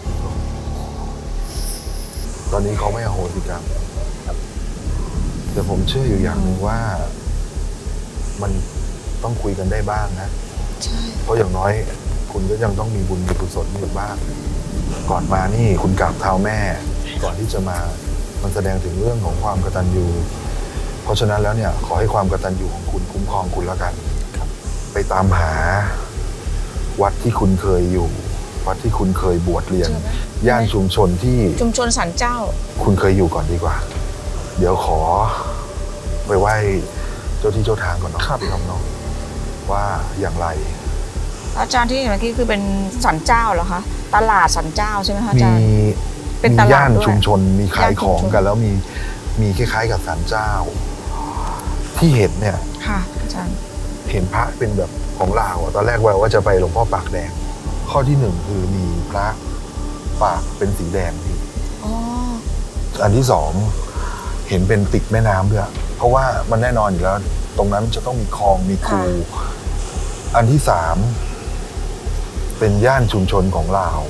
ตอนนี้เขาไม่อโหสิกรรมแต่ผมเชื่ออยู่อย่างหนึ่งว่ามันต้องคุยกันได้บ้างนะเพราะอย่างน้อยคุณก็ยังต้องมีบุญมีกุศลอยู่บ้างก่อนมานี่คุณกราบเท้าแม่ก่อนที่จะมามันแสดงถึงเรื่องของความกตัญญูเพราะฉะนั้นแล้วเนี่ยขอให้ความกตัญญูของคุณคุ้มครองคุณแล้วกันไปตามหาวัดที่คุณเคยอยู่วัดที่คุณเคยบวชเรียนย่านชุมชนที่ชุมชนศาลเจ้าคุณเคยอยู่ก่อนดีกว่าเดี๋ยวขอไปไหว้เจ้าที่เจ้าทางก่อนเนาะพี่น้องเนาะว่าอย่างไรอาจารย์ที่เมื่อกี้คือเป็นศาลเจ้าเหรอคะตลาดศาลเจ้าใช่ไหมคะอาจารย์มีเป็นตลาดย่านชุมชนมีขายของกันแล้วมีมีคล้ายๆกับศาลเจ้าที่เห็นเนี่ยค่ะอาจารย์เห็นพระเป็นแบบของลาวตอนแรกว่าจะไปหลวงพ่อปากแดงข้อที่หนึ่งคือมีพระปากเป็นสีแดงพี่อันที่สองเห็นเป็นติดแม่น้ำด้วยเพราะว่ามันแน่นอนอยู่แล้วตรงนั้นจะต้องมีคลองมีคูอันที่สามเป็นย่านชุมชนของลาว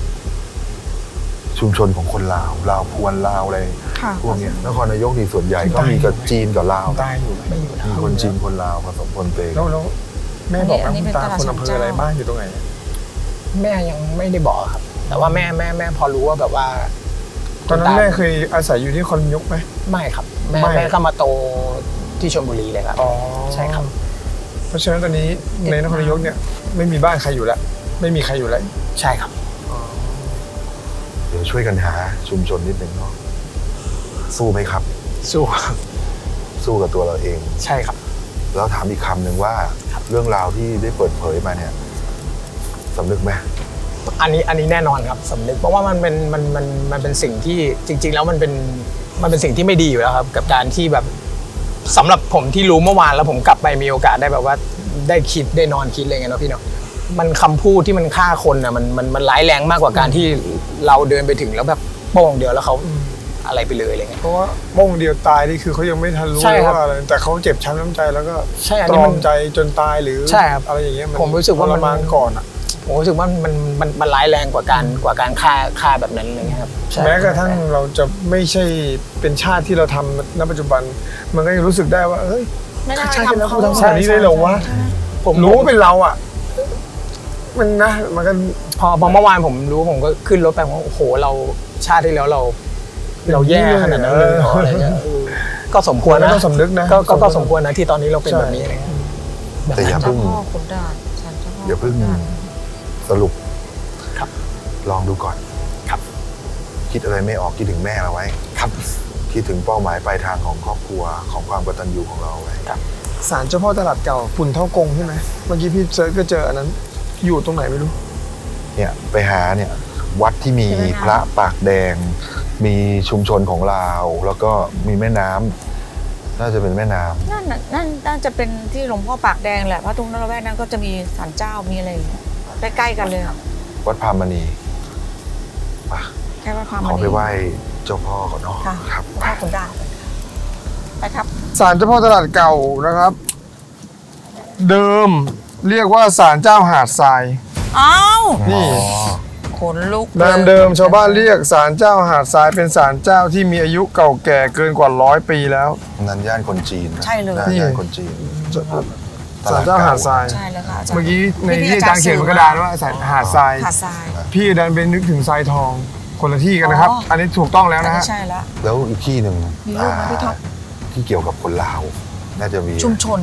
ชุมชนของคนลาวลาวพวนลาวอะไรพวกนี้นครนายกนี่ส่วนใหญ่ก็มีกับจีนกับลาวได้อยู่ไม่อยู่มีคนจีนคนลาวผสมปนเปแล้วแม่บอกว่าคุณตาคนอำเภออะไรบ้างอยู่ตรงไหนแม่ยังไม่ได้บอกครับแต่ว่าแม่แม่แม่พอรู้ว่าแบบว่าตอนนั้นแม่เคยอาศัยอยู่ที่นครนายกไหมไม่ครับแม่แม่ก็มาโตที่ชลบุรีเลยครับอ๋อใช่ครับเพราะฉะนั้นตอนนี้ในนครนายกเนี่ยไม่มีบ้านใครอยู่แล้วไม่มีใครอยู่แล้วใช่ครับเดี๋ยวช่วยกันหาชุมชนนิดนึงเนาะสู้ไหมครับสู้ครับสู้กับตัวเราเองใช่ครับแล้วถามอีกคำหนึ่งว่าเรื่องราวที่ได้เปิดเผยมาเนี่ยสำนึกไหมอันนี้อันนี้แน่นอนครับสำนึกเพราะว่ามันเป็นมันมันมันเป็นสิ่งที่จริงๆแล้วมันเป็นมันเป็นสิ่งที่ไม่ดีอยู่แล้วครับกับการที่แบบสำหรับผมที่รู้เมื่อวานแล้วผมกลับไปมีโอกาสได้แบบว่าได้คิดได้นอนคิดอะไรเงี้ยเนาะพี่เนาะมันคำพูดที่มันฆ่าคนอ่ะมันมันมันร้ายแรงมากกว่าการที่เราเดินไปถึงแล้วแบบโป้งเดียวแล้วเขาอะไรไปเลยอะไรเงี้ยเพราะว่าโป้งเดียวตายนี่คือเขายังไม่ทันรู้ว่าอะไรแต่เขาเจ็บช้ำน้ำใจแล้วก็ตรอมใจจนตายหรืออะไรอย่างเงี้ยผมรู้สึกว่ามันก่อนอ่ะผมรู้สึกว่ามันมันมันร้ายแรงกว่าการกว่าการฆ่าฆ่าแบบนั้นเลยครับแม้กระทั่งเราจะไม่ใช่เป็นชาติที่เราทำณปัจจุบันมันก็ยังรู้สึกได้ว่าเอ้ยไม่น่าทำเขาทำแบบนี้ได้หรอวะผมรู้ว่าเป็นเราอ่ะมันนะมันก็พอพอเมื่อวานผมรู้ผมก็ขึ้นรถไปว่าโอ้โหเราชาติที่แล้วเราเราแย่ขนาดนั้นเลยอะไรเงี้ยก็สมควรนะก็สำนึกนะก็ก็สมควรนะที่ตอนนี้เราเป็นแบบนี้อะไรเงี้ยแต่อย่าเพิ่งอย่าเพิ่งสรุปครับลองดูก่อนครับคิดอะไรไม่ออกคิดถึงแม่เราไว้ครับคิดถึงเป้าหมายปลายทางของครอบครัวของความกตัญญูของเราไว้ครับศาลเจ้าพ่อตลาดเก่าปุ่นเท่ากงใช่ไหมเมื่อกี้พี่เจอก็เจออันนั้นอยู่ตรงไหนไม่รู้เนี่ยไปหาเนี่ยวัดที่มีพระปากแดงมีชุมชนของลาวแล้วก็มีแม่น้ำน่าจะเป็นแม่น้ำนั่นนั่นน่าจะเป็นที่หลวงพ่อปากแดงแหละเพราะตรงนั้นละแวกนั้นก็จะมีศาลเจ้ามีอะไรใกล้ๆกันเลยวัดพามณีป่ะใช่วัดพามณีขอไปไหว้เจ้าพ่อก่อนเนาะครับพ่อคุณดาไปครับศาลเจ้าพ่อตลาดเก่านะครับเดิมเรียกว่าศาลเจ้าหาดทรายอ้าวนี่ขนลุกเดิมเดิมชาวบ้านเรียกศาลเจ้าหาดทรายเป็นศาลเจ้าที่มีอายุเก่าแก่เกินกว่าร้อยปีแล้วนั้นย่านคนจีนใช่เลยย่านคนจีนศาลเจ้าหาดทรายใช่เลยค่ะเมื่อกี้ในที่อาจารย์เขียนบนกระดานว่าศาลหาดทรายพี่ดันเป็นนึกถึงทรายทองคนละที่กันนะครับอันนี้ถูกต้องแล้วนะฮะใช่แล้วแล้วอีกที่หนึ่งมีรูปไหมพี่ท็อปที่เกี่ยวกับคนลาวน่าจะมีชุมชน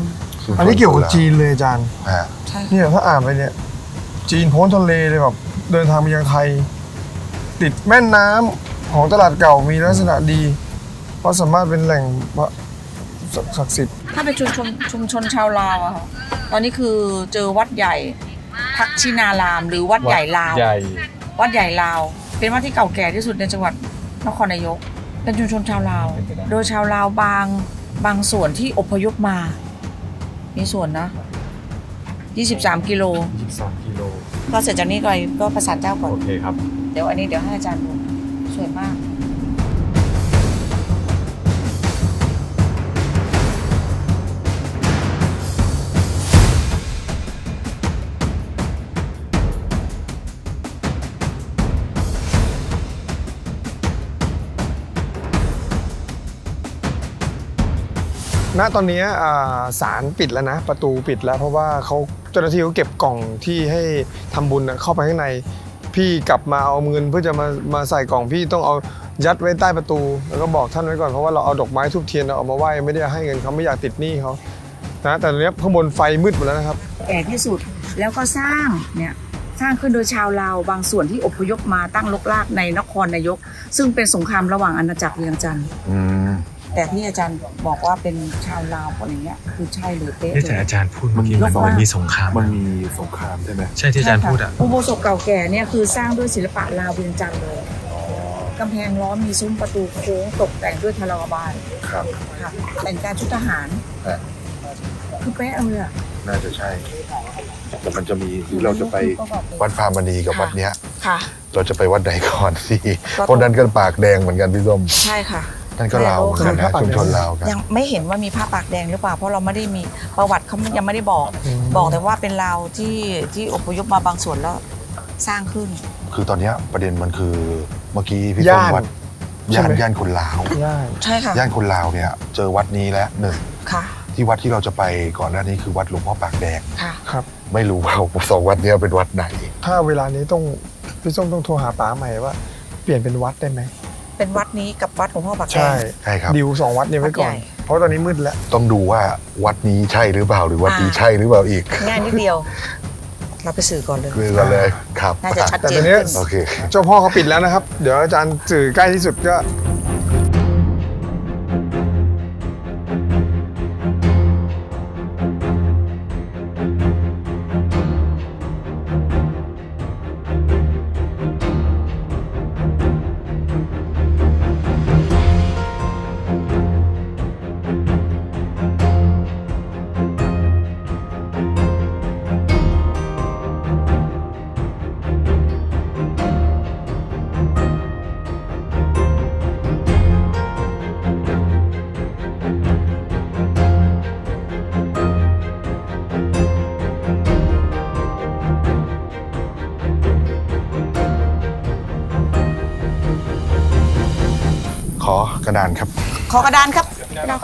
อันนี้เกี่ยวกับจีนเลยอาจารย์เนี่ยถ้าอ่านไปเนี่ยจีนพ้นทะเลเลยแบบเดินทางไปยังไทยติดแม่น้ำของตลาดเก่ามีลักษณะดีเพราะสามารถเป็นแหล่งศักดิ์สิทธิ์ถ้าเป็นชุมชนชุมชนชาวลาวอะค่ะตอนนี้คือเจอวัดใหญ่ทักชินารามหรือวัดใหญ่ลาววัดใหญ่ลาวเป็นวัดที่เก่าแก่ที่สุดในจังหวัดนครนายกเป็นชุมชนชาวลาวโดยชาวลาวบางบางส่วนที่อพยพมามีส่วนนะยี่สิบสามกิโลยี่สิบสามกิโลก็เสร็จจากนี้ก็ก็ประสานเจ้าก่อนโอเคครับเดี๋ยวอันนี้เดี๋ยวให้อาจารย์ดูสวยมากณตอนนี้ศาลปิดแล้วนะประตูปิดแล้วเพราะว่าเขาเจ้าหน้าที่เขาเก็บกล่องที่ให้ทำบุญเข้าไปข้างในพี่กลับมาเอาเงินเพื่อจะมามาใส่กล่องพี่ต้องเอายัดไว้ใต้ประตูแล้วก็บอกท่านไว้ก่อนเพราะว่าเราเอาดอกไม้ทูบเทียนเราเอามาไหว้ไม่ได้ให้เงินเขาไม่อยากติดหนี้เขานะแต่ตอนนี้ข้างบนไฟมืดหมดแล้วนะครับแก่ที่สุดแล้วก็สร้างเนี่ยสร้างขึ้นโดยชาวลาวบางส่วนที่อพยพมาตั้งรกรากในนครนายกซึ่งเป็นสงครามระหว่างอาณาจักรเวียงจันทร์แต่ที่อาจารย์บอกว่าเป็นชาวลาวอะไรเงี้ยคือใช่เลยเป๊ะแต่อาจารย์พูดเมื่อกี้มันมันมีสงครามมันมีสงครามใช่ไหมใช่ที่อาจารย์พูดอ่ะอุโบสถเก่าแก่เนี่ยคือสร้างด้วยศิลปะลาวเวียงจันทร์เลยกำแพงล้อมมีซุ้มประตูโค้งตกแต่งด้วยทะเลาะบานครับค่ะแต่งการชุดทหารคือเป๊ะเลยอ่ะน่าจะใช่แต่มันจะมีที่เราจะไปวัดพามณีกับวัดเนี้ยเราจะไปวัดไหนก่อนสิคนนั้นก็ปากแดงเหมือนกันพี่ส้มใช่ค่ะนั่นก็ลาวกันนะชุมชนลาวกันยังไม่เห็นว่ามีผ้าปากแดงหรือเปล่าเพราะเราไม่ได้มีประวัติเขายังไม่ได้บอกบอกแต่ว่าเป็นลาวที่ที่อพยพมาบางส่วนแล้วสร้างขึ้นคือตอนนี้ประเด็นมันคือเมื่อกี้พี่ส้มวัดย่านย่านคนลาวใช่ค่ะย่านคนลาวเนี่ยเจอวัดนี้แล้วหนึ่งที่วัดที่เราจะไปก่อนหน้านี้คือวัดหลวงพ่อปากแดงครับไม่รู้ว่าสองวัดนี้เป็นวัดไหนถ้าเวลานี้ต้องพี่ส้มต้องโทรหาป๋าใหม่ว่าเปลี่ยนเป็นวัดได้ไหมเป็นวัดนี้กับวัดหลวงพ่อปากแดงใช่ใช่ครับดิวสองวัดนี้ไว้ก่อนเพราะตอนนี้มืดแล้วต้องดูว่าวัดนี้ใช่หรือเปล่าหรือวัดนี้ใช่หรือเปล่าอีกง่ายนิดเดียวเราไปสื่อก่อนเลยสื่อก่อนเลยครับน่าจะชัดเจนแต่ตอนนี้โอเคเจ้าพ่อเขาปิดแล้วนะครับเดี๋ยวอาจารย์สื่อใกล้ที่สุดก็ขอกระดานครับขอกระดานครับ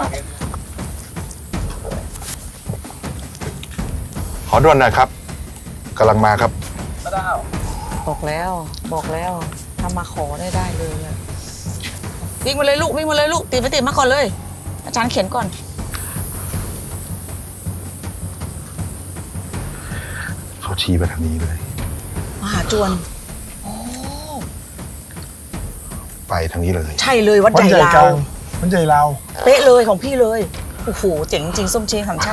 ขอด่วนหน่อยครับกำลังมาครับบอกแล้วบอกแล้วทำมาขอได้ได้เลยวิ่งมาเลยลูกวิ่งมาเลยลูกตีไปตีมาก่อนเลยอาจารย์เขียนก่อนเขาชี้ไปทางนี้เลยมหาจวนไปทางนี้เลยใช่เลยวัดใหญ่ลาววัดใหญ่ลาวเป๊ะเลยของพี่เลยโอ้โหเจ๋งจริงส้มเชงคำชา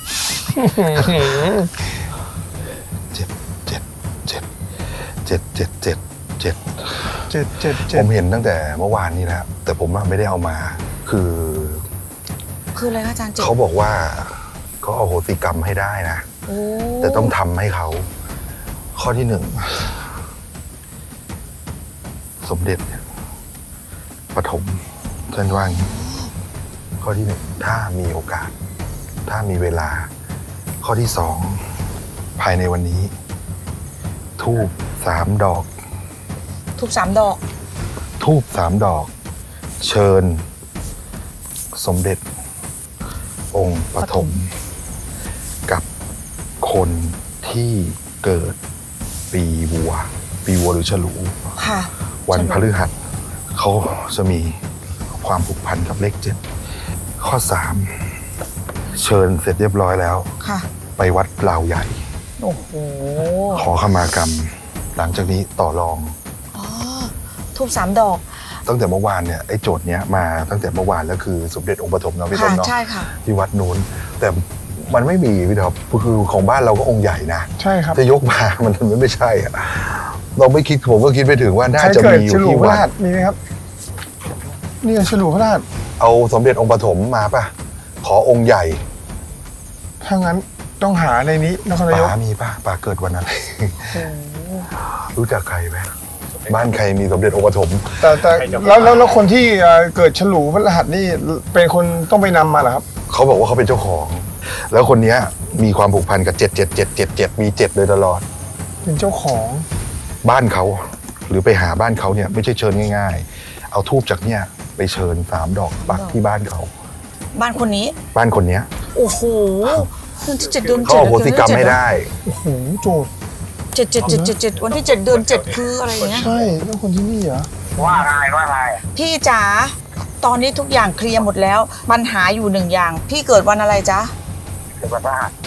เจ็ดเจ็ดเจ็ดเจ็ดเจ็ดเจ็ดเจ็ดเจ็ดเจ็ดผมเห็นตั้งแต่เมื่อวานนี้แล้วแต่ผมไม่ได้เอามาคือคืออะไรอาจารย์เจ็ดเขาบอกว่าเขาเอาโหสิกรรมให้ได้นะแต่ต้องทำให้เขาข้อที่หนึ่งสมเด็จปฐมท่านว่างี้ข้อที่หนึ่งถ้ามีโอกาสถ้ามีเวลาข้อที่สองภายในวันนี้ธูปสามดอกธูปสามดอกธูปสามดอกเชิญสมเด็จองค์ปฐมกับคนที่เกิดปีวัวปีวัวหรือฉลูวันพฤหัสเขาจะมีความผูกพันกับเลขเจ็ดข้อสามเชิญเสร็จเรียบร้อยแล้วค่ะไปวัดลาวใหญ่โอ้โหขอขมากรรมหลังจากนี้ต่อรองอ๋อทูบสามดอกตั้งแต่เมื่อวานเนี่ยไอ้โจทย์เนี้ยมาตั้งแต่เมื่อวานแล้วคือสมเด็จองค์ปฐมเนาะพี่ต้นเนาะใช่ค่ะที่วัดนู้นแต่มันไม่มีพี่ท็อปคือของบ้านเราก็องค์ใหญ่นะใช่ครับจะยกมามันมันไม่ใช่อะเราไม่คิดผมก็คิดไปถึงว่าน่าจะมีอยู่ที่วัดมีไหมครับนี่ฉลูพระราชเอาสมเด็จองค์ปฐมมาป่ะขอองค์ใหญ่ถ้างั้นต้องหาในนี้นครนายกป้ามีป่ะป้าเกิดวันอะไรรู้จักใครไหมบ้านใครมีสมเด็จองค์ปฐมแต่แต่แล้วแล้วคนที่เกิดฉลูพระรหัสนี่เป็นคนต้องไปนำมาเหรอครับเขาบอกว่าเขาเป็นเจ้าของแล้วคนนี้มีความผูกพันกับเจ็ดเจ็ดเจ็ดเจ็ดเจ็ดมีเจ็ดโดยตลอดเป็นเจ้าของบ้านเขาหรือไปหาบ้านเขาเนี่ยไม่ใช่เชิญง่ายๆเอาทูบจากเนี่ยไปเชิญสามดอกปักที่บ้านเขาบ้านคนนี้บ้านคนนี้โอ้โหเดือนที่เจ็ดเดือนเจ็ดเขาโหสิกรรมไม่ได้โอ้โหโจทย์เจ็ดเจ็ดเจ็ดเจ็ดเจ็ดวันที่เจ็ดเดือนเจ็ดคืออะไรเงี้ยใช่แล้วคนที่นี่เหรอว่าอะไรว่าอะไรพี่จ๋าตอนนี้ทุกอย่างเคลียร์หมดแล้วปัญหาอยู่หนึ่งอย่างพี่เกิดวันอะไรจ๊ะเกิดวันพฤหัส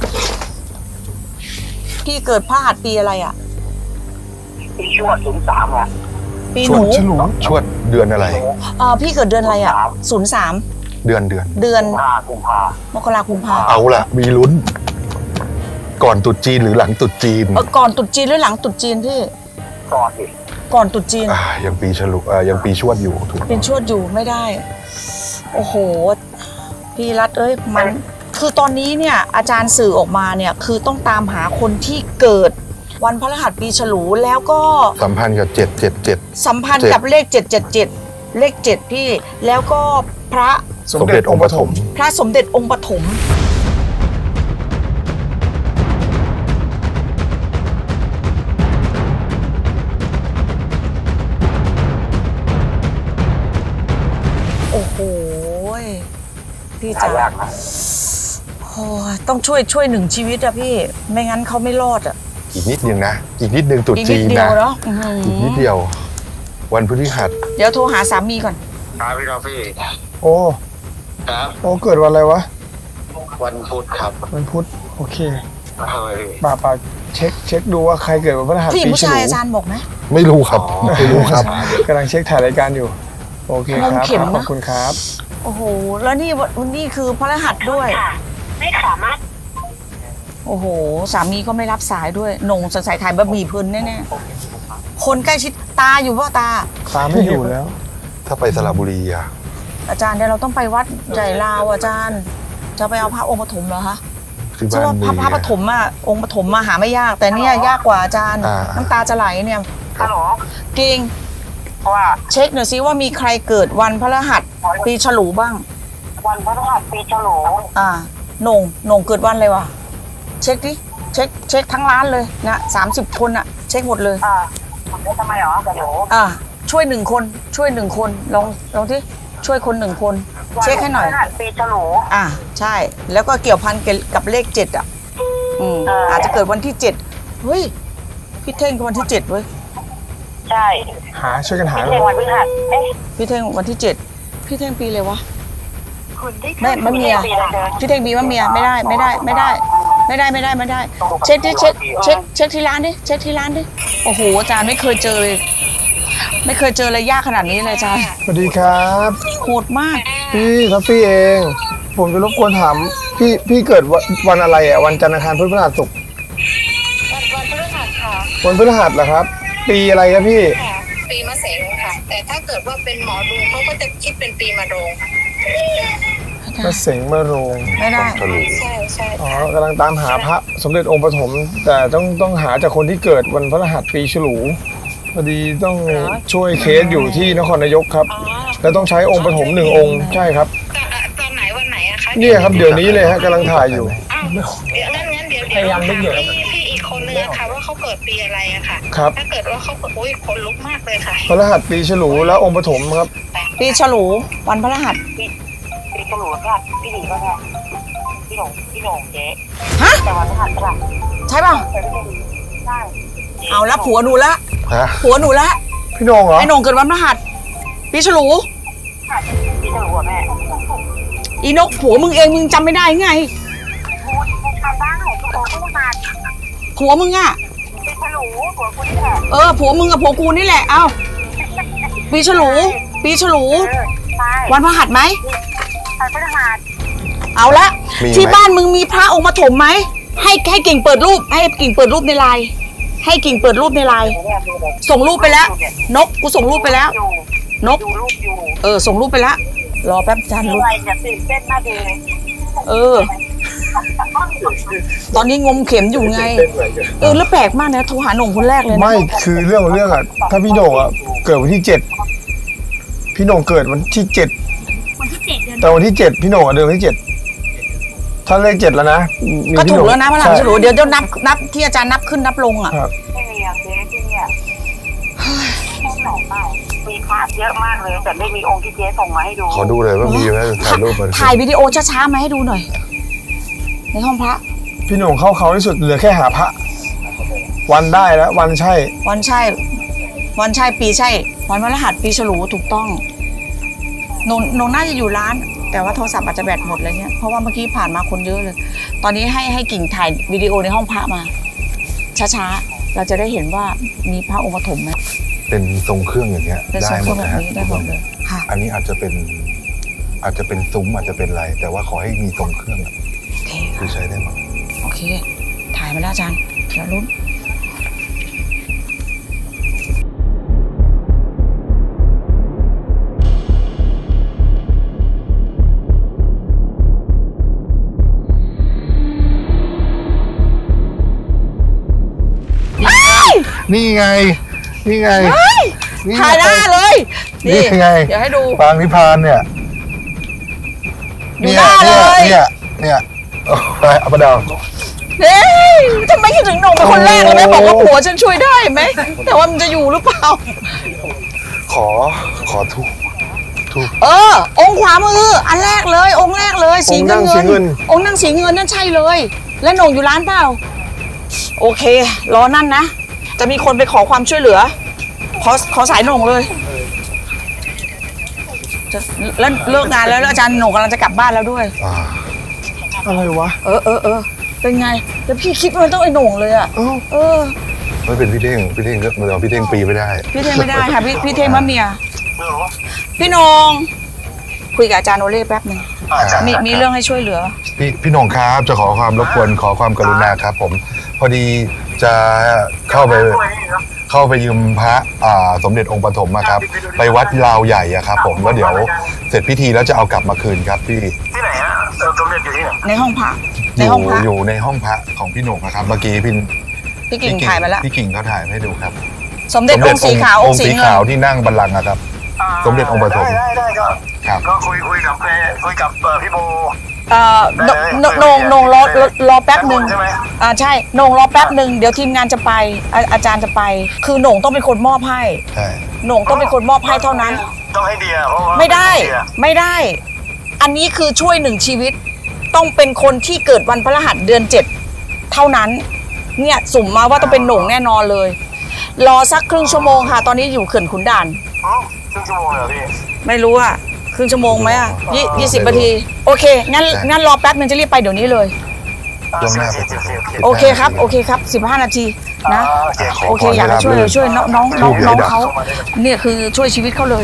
พี่เกิดพฤหัสปีอะไรอ่ะปีชวดศูนย์สามอ่ะปีหนูชวดเดือนอะไรเออพี่เกิดเดือนอะไรอ่ะศูนย์สามเดือนเดือนเดือนกุมภามกราคมกุมภาเอาละมีลุ้นก่อนตรุษจีนหรือหลังตรุษจีนเออก่อนตรุษจีนหรือหลังตรุษจีนพี่ก่อนดิก่อนตรุษจีนอ่ายังปีฉลุอ่ายังปีชวดอยู่ถูกเป็นชวดอยู่ไม่ได้โอ้โหพี่รัฐเอ้ยมันคือตอนนี้เนี่ยอาจารย์สื่อออกมาเนี่ยคือต้องตามหาคนที่เกิดวันพฤหัสปีฉลูแล้วก็สัมพันธ์กับเจ็ดเจ็ดเจ็ดสัมพันธ์กับเลขเจ็ดเจ็ดเจ็ดเลขเจ็ดพี่แล้วก็พระสมเด็จองค์ปฐมพระสมเด็จองค์ปฐมโอ้โหพี่จ๋าโอ้ต้องช่วยช่วยหนึ่งชีวิตอะพี่ไม่งั้นเขาไม่รอดอะอีกนิดนึงนะอีกนิดนึงตรุษจีนนะอีกนิดเดียววันพฤหัสเดี๋ยวโทรหาสามีก่อนครับพี่กาแฟโอ้ครับโอ้เกิดวันอะไรวะวันพุธครับวันพุธโอเคป่าป่าเช็คเช็คดูว่าใครเกิดวันพฤหัสปีฉลูผู้ชายอาจารย์บอกไหมไม่รู้ครับไม่รู้ครับกำลังเช็คถ่ายรายการอยู่โอเคครับขอบคุณครับโอ้โหแล้วนี่วันนี้คือพฤหัสด้วยไม่สามารถโอ้โหสามีก็ไม่รับสายด้วยหนงสงสัยถ่ายบะหมี่พื้นแน่ๆคนใกล้ชิดตาอยู่เพราะตาตาไม่อยู่แล้วถ้าไปสระบุรีอะอาจารย์เดี๋ยวเราต้องไปวัดใหญ่ลาวอาจารย์จะไปเอาพระองค์ปฐมเหรอคะคือว่าพระพระปฐมอะองค์ปฐมมาหาไม่ยากแต่เนี่ยยากกว่าอาจารย์น้ำตาจะไหลเนี่ยฮัลโหลกิ่งว่าเช็คหน่อยซิว่ามีใครเกิดวันพฤหัสปีฉลูบ้างวันพฤหัสปีฉลูอ่าหนงหนงเกิดวันอะไรวะเช็คดิเช็คเช็คทั้งร้านเลยนะสามสิบคนอะเช็คหมดเลยอ่าทำไมหรอฮัลโหลอ่าช่วยหนึ่งคนช่วยหนึ่งคนลองลองที่ช่วยคนหนึ่งคนเช็คให้หน่อยปีฉลูอ่าใช่แล้วก็เกี่ยวพันกับเลขเจ็ดอ่ะอืมอาจจะเกิดวันที่เจ็ดเฮ้ยพี่เท่งวันที่เจ็ดเว้ยใช่หาช่วยกันหาพี่เท่งวันพฤหัสเอ๊ะพี่เท่งวันที่เจ็ดพี่เท่งปีเลยวะไม่ไม่เมียพี่เท่งปีว่าเมียไม่ได้ไม่ได้ไม่ได้ไม่ได้ไม่ได้ไม่ได้เช็คดิเช็คเช็คเช็คที่ร้านดิเช็คที่ร้านดิโอ้โหอาจารย์ไม่เคยเจอเลยไม่เคยเจออะไรยากขนาดนี้เลยอาจารย์สวัสดีครับโหดมากพี่ทัฟฟี่เองผมจะรบกวนถามพี่พี่เกิดวันอะไรอ่ะวันจันทร์อังคารพุธพฤหัสศุกร์วันพฤหัสค่ะวันพฤหัสเหรอครับปีอะไรครับพี่ปีมะเสงค่ะแต่ถ้าเกิดว่าเป็นหมอดูเขาก็จะคิดเป็นปีมะโรงมะเสงมะโรงไม่ได้ใช่ใช่อ๋อกำลังตามหาพระสมเด็จองค์ปฐมแต่ต้องต้องหาจากคนที่เกิดวันพฤหัสปีฉลูพอดีต้องช่วยเคสอยู่ที่นครนายกครับแล้วต้องใช้องค์ปฐมหนึ่งองค์ใช่ครับตอนไหนวันไหนอะคะนี่ครับเดี๋ยวนี้เลยฮะกำลังถ่ายอยู่เดี๋ยวงั้นงั้นเดี๋ยวเดี๋ยวพี่พี่อีกคนนึงค่ะว่าเขาเกิดปีอะไรอะค่ะครับถ้าเกิดว่าเขาเกิดโอ้ยคนลุกมากเลยค่ะพฤหัสปีฉลูแล้วองค์ปฐมครับปีฉลูวันพฤหัสปีฉลูค่ะพี่หนิงก็ได้พี่หนงพี่หนงเจ๊ฮะแต่วันพฤหัสค่ะใช่ป่ะใช่เอาละผัวหนูละผัวหนูละพี่โหนงเหรอไอ้โหนงเกิดวันพฤหัสปีฉลูปีฉลูแม่อีนกผัวมึงเองมึงจำไม่ได้ไงกูจำได้กูบอกกูมาผัวมึงอะเป็นฉลูผัวกูนี่แหละเออผัวมึงกับผัวกูนี่แหละเอ้าปีฉลูปีฉลูใช่วันพฤหัสไหมใช่พฤหัสเอาละที่บ้านมึงมีพระองค์ปฐมไหมให้ให้กิ่งเปิดรูปให้กิ่งเปิดรูปในไลน์ให้กิ่งเปิดรูปในไลน์ส่งรูปไปแล้ว นกกูส่งรูปไปแล้ว นกดูรูปอยู่เออส่งรูปไปแล้วรอแป๊บจานรูปอะไรจะตื่นเต้นมากเลยเออ ตอนนี้งมเข็มอยู่ไงเออแล้วแปลกมากนะโทรหาหนุ่มคนแรกเลยนะไม่คือเรื่องของเรื่องอะถ้าพี่โหน่งอะเกิดวันที่เจ็ดพี่โหน่งเกิดวันที่เจ็ดวันที่เจ็ดเดือนแต่วันที่เจ็ดพี่โหน่งอะเดือนวันที่เจ็ดถ้าเลขเจ็ดแล้วนะมีก็พี่ถูโหกงแล้วนะพระรามฉลูเดี๋ยวเดี๋ยวนับนับที่อาจารย์นับขึ้นนับลงอ่ะครับไม่มีอย่างเจ๊ที่เนี่ยแค่ไหนเปล่ามีพระเยอะมากเลยแต่ไม่มีองค์ที่เจ๊ส่งมาให้ดูขอดูเลยว่ามีไหมถ่ายรูปมันถ่ายวิดีโอช้าๆมาให้ดูหน่อย ในห้องพระพี่โหน่งเข้าเขาที่สุดเหลือแค่หาพระ วันได้แล้ววันใช่วันใช่ วันใช่ปีใช่ วันพฤหัสปีฉลูถูกต้องนนนนน่าจะอยู่ร้าน แต่ว่าโทรศัพท์อาจจะแบตหมดอะไรเงี้ยเพราะว่าเมื่อกี้ผ่านมาคนเยอะเลย ตอนนี้ให้ให้กิ่งถ่ายวิดีโอในห้องพระมา ช้าๆเราจะได้เห็นว่ามีพระองค์ปฐมไหมเป็นทรงเครื่องอย่างเงี้ยเป็นทรได้งหเคมรื่ดองแบบนะฮะนี้ได้หมดเลยค่ะอันนี้อาจจะเป็นอาจจะเป็นซุ้มอาจจะเป็นอะไรแต่ว่าขอให้มีทรงเครื่องอะโอเคคือใช้ได้หมดโอเค ถ่ายมาแล้วอาจารย์เดี๋ยวลุ้นนี่ไง นี่ไงนี่ไงถ่ายหน้าเลยนี่ไงเดี๋ยวให้ดูปางนิพพานเนี่ยอยู่หน้าเลยเนี่ยเนี่ยโอ้ยเอาประดาวเฮ้ยทำไมคิดถึงหนงเป็นคนแรกเลยแม่บอกว่าผัวฉันช่วยได้ไหม แต่ว่ามันจะอยู่หรือเปล่าขอขอทุกทุกเออ องค์ขวามือ อันแรกเลย องค์แรกเลยสีเงินองค์นั่งสีเงินองค์นั่งสีเงินนั่นใช่เลย แล้วหนงอยู่ร้านเปล่า โอเค รอนั่นนะ จะมีคนไปขอความช่วยเหลือ ขอขอสายหนงเลยจะแล้วเลิกงานแล้วแล้วอาจารย์หนงกำลังจะกลับบ้านแล้วด้วยอ่าอะไรวะเออเออเออเป็นไงแล้วพี่คิดว่ามันต้องไอ้หนงเลยอ่ะเอ้าเออไม่เป็นพี่เท่งพี่เท่งก็เดี๋ยวพี่เท่งปีไม่ได้พี่เทไม่ได้ค่ะพี่พี่เทมะเมียพี่นงคุยกับอาจารย์โอเล่แป๊บหนึ่งมีมีเรื่องให้ช่วยเหลือพี่พี่หน่งครับจะขอความรบกวนขอความกรุณาครับ ผม พอดีจะเข้าไปเข้าไปยืมพระอ่าสมเด็จองค์ปฐมอะครับ ไปวัดลาวใหญ่อะครับ ผมแล้วเดี๋ยวเสร็จพิธีแล้วจะเอากลับมาคืนครับพี่ที่ไหนฮะสมเด็จอยู่ที่ไหนในห้องพระอในยู่ห้องพระอยู่ในห้องพระของพี่หน่งนะครับเมื่อกี้พี่พี่กิ่งถ่ายมาแล้วพี่กิ่งเขาถ่ายให้ดูครับสมเด็จองค์สีขาวองค์สีสีเงิขาวน ที่นั่งบัลลังก์อะครับ สมเด็จองค์ปฐมได้ได้ก็ครับก็คุยคุยกับคุยกับพี่โบเอ่อนนนงนงรอรอรอแป๊บหนึ่งใช่ไหมอ่าใช่นงรอแป๊บหนึ่งเดี๋ยวทีมงานจะไปอาอาจารย์จะไป คือหนงต้องเป็นคนมอบให้ใช่หนงต้องเป็นคนมอบให้เท่านั้นต้องให้เดียเพราะว่าไม่ได้ไม่ได้ อันนี้คือช่วยหนึ่งชีวิต ต้องเป็นคนที่เกิดวันพฤหัสเดือนเจ็ดเท่านั้น เนี่ยสุ่มมาว่าต้องเป็นหนงแน่นอนเลย รอสักครึ่งชั่วโมงค่ะ ตอนนี้อยู่เขื่อนขุนด่านครึ่งชั่วโมงเลยเหรอพี่ไม่รู้อ่ะครึ่งชั่วโมงไหมอ่ะยี่ยี่สิบนาที โอเค งั้นงั้นรอแป๊บนึงจะรีบไปเดี๋ยวนี้เลยล่วงหน้าไปโอเคครับ โอเคครับสิบห้านาทีนะขอโอเคขออยากจะช่วยให้รับช่วยน้องน้องน้องทูบน้องใหญ่ดับเขาเนี่ยคือช่วยชีวิตเขาเลย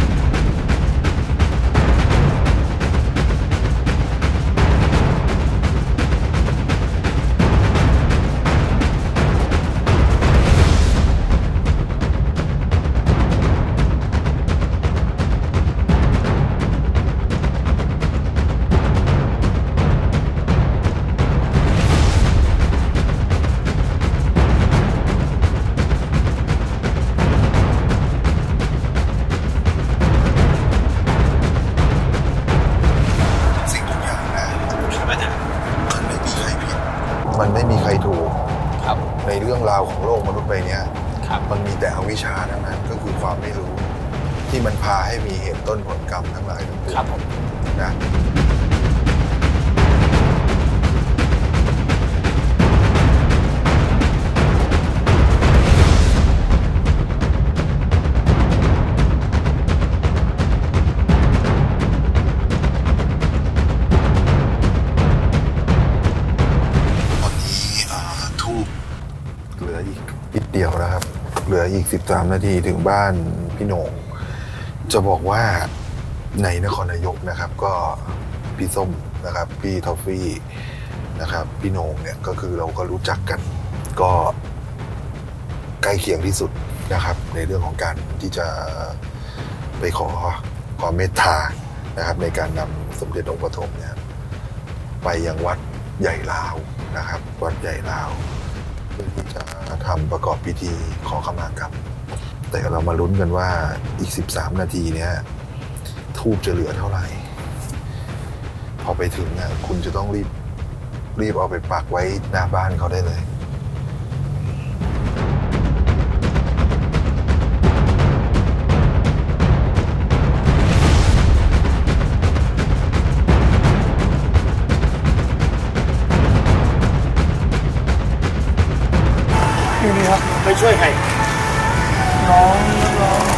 สิ่งทุกอย่างนะมันไม่มีใครผิดมันไม่มีใครถูกครับในเรื่องราวของโลกมนุษย์ใบเนี้ยครับมันมีแต่อวิชชาทั้งนั้นก็คือความไม่รู้ ที่มันพาให้มีเหตุต้นผลกรรมทั้งหลายทั้งปวงครับผมนะอีกสิบสามนาทีถึงบ้านพี่โหน่งจะบอกว่าในนครนายกนะครับก็พี่ส้มนะครับพี่ทอฟฟี่นะครับพี่โหน่งเนี่ยก็คือเราก็รู้จักกันก็ใกล้เคียงที่สุดนะครับในเรื่องของการที่จะไปขอความเมตตานะครับในการนำสมเด็จองค์ปฐมเนี่ยไปยังวัดใหญ่ลาวนะครับวัดใหญ่ลาวเพื่อที่จะทำประกอบพิธีขอขมากรรมแต่เรามาลุ้นกันว่าอีกสิบสามนาทีเนี่ยทูบจะเหลือเท่าไหร่พอไปถึงเนี่ยคุณจะต้องรีบรีบเอาไปปักไว้หน้าบ้านเขาได้เลยไปช่วยใครน้องน้อง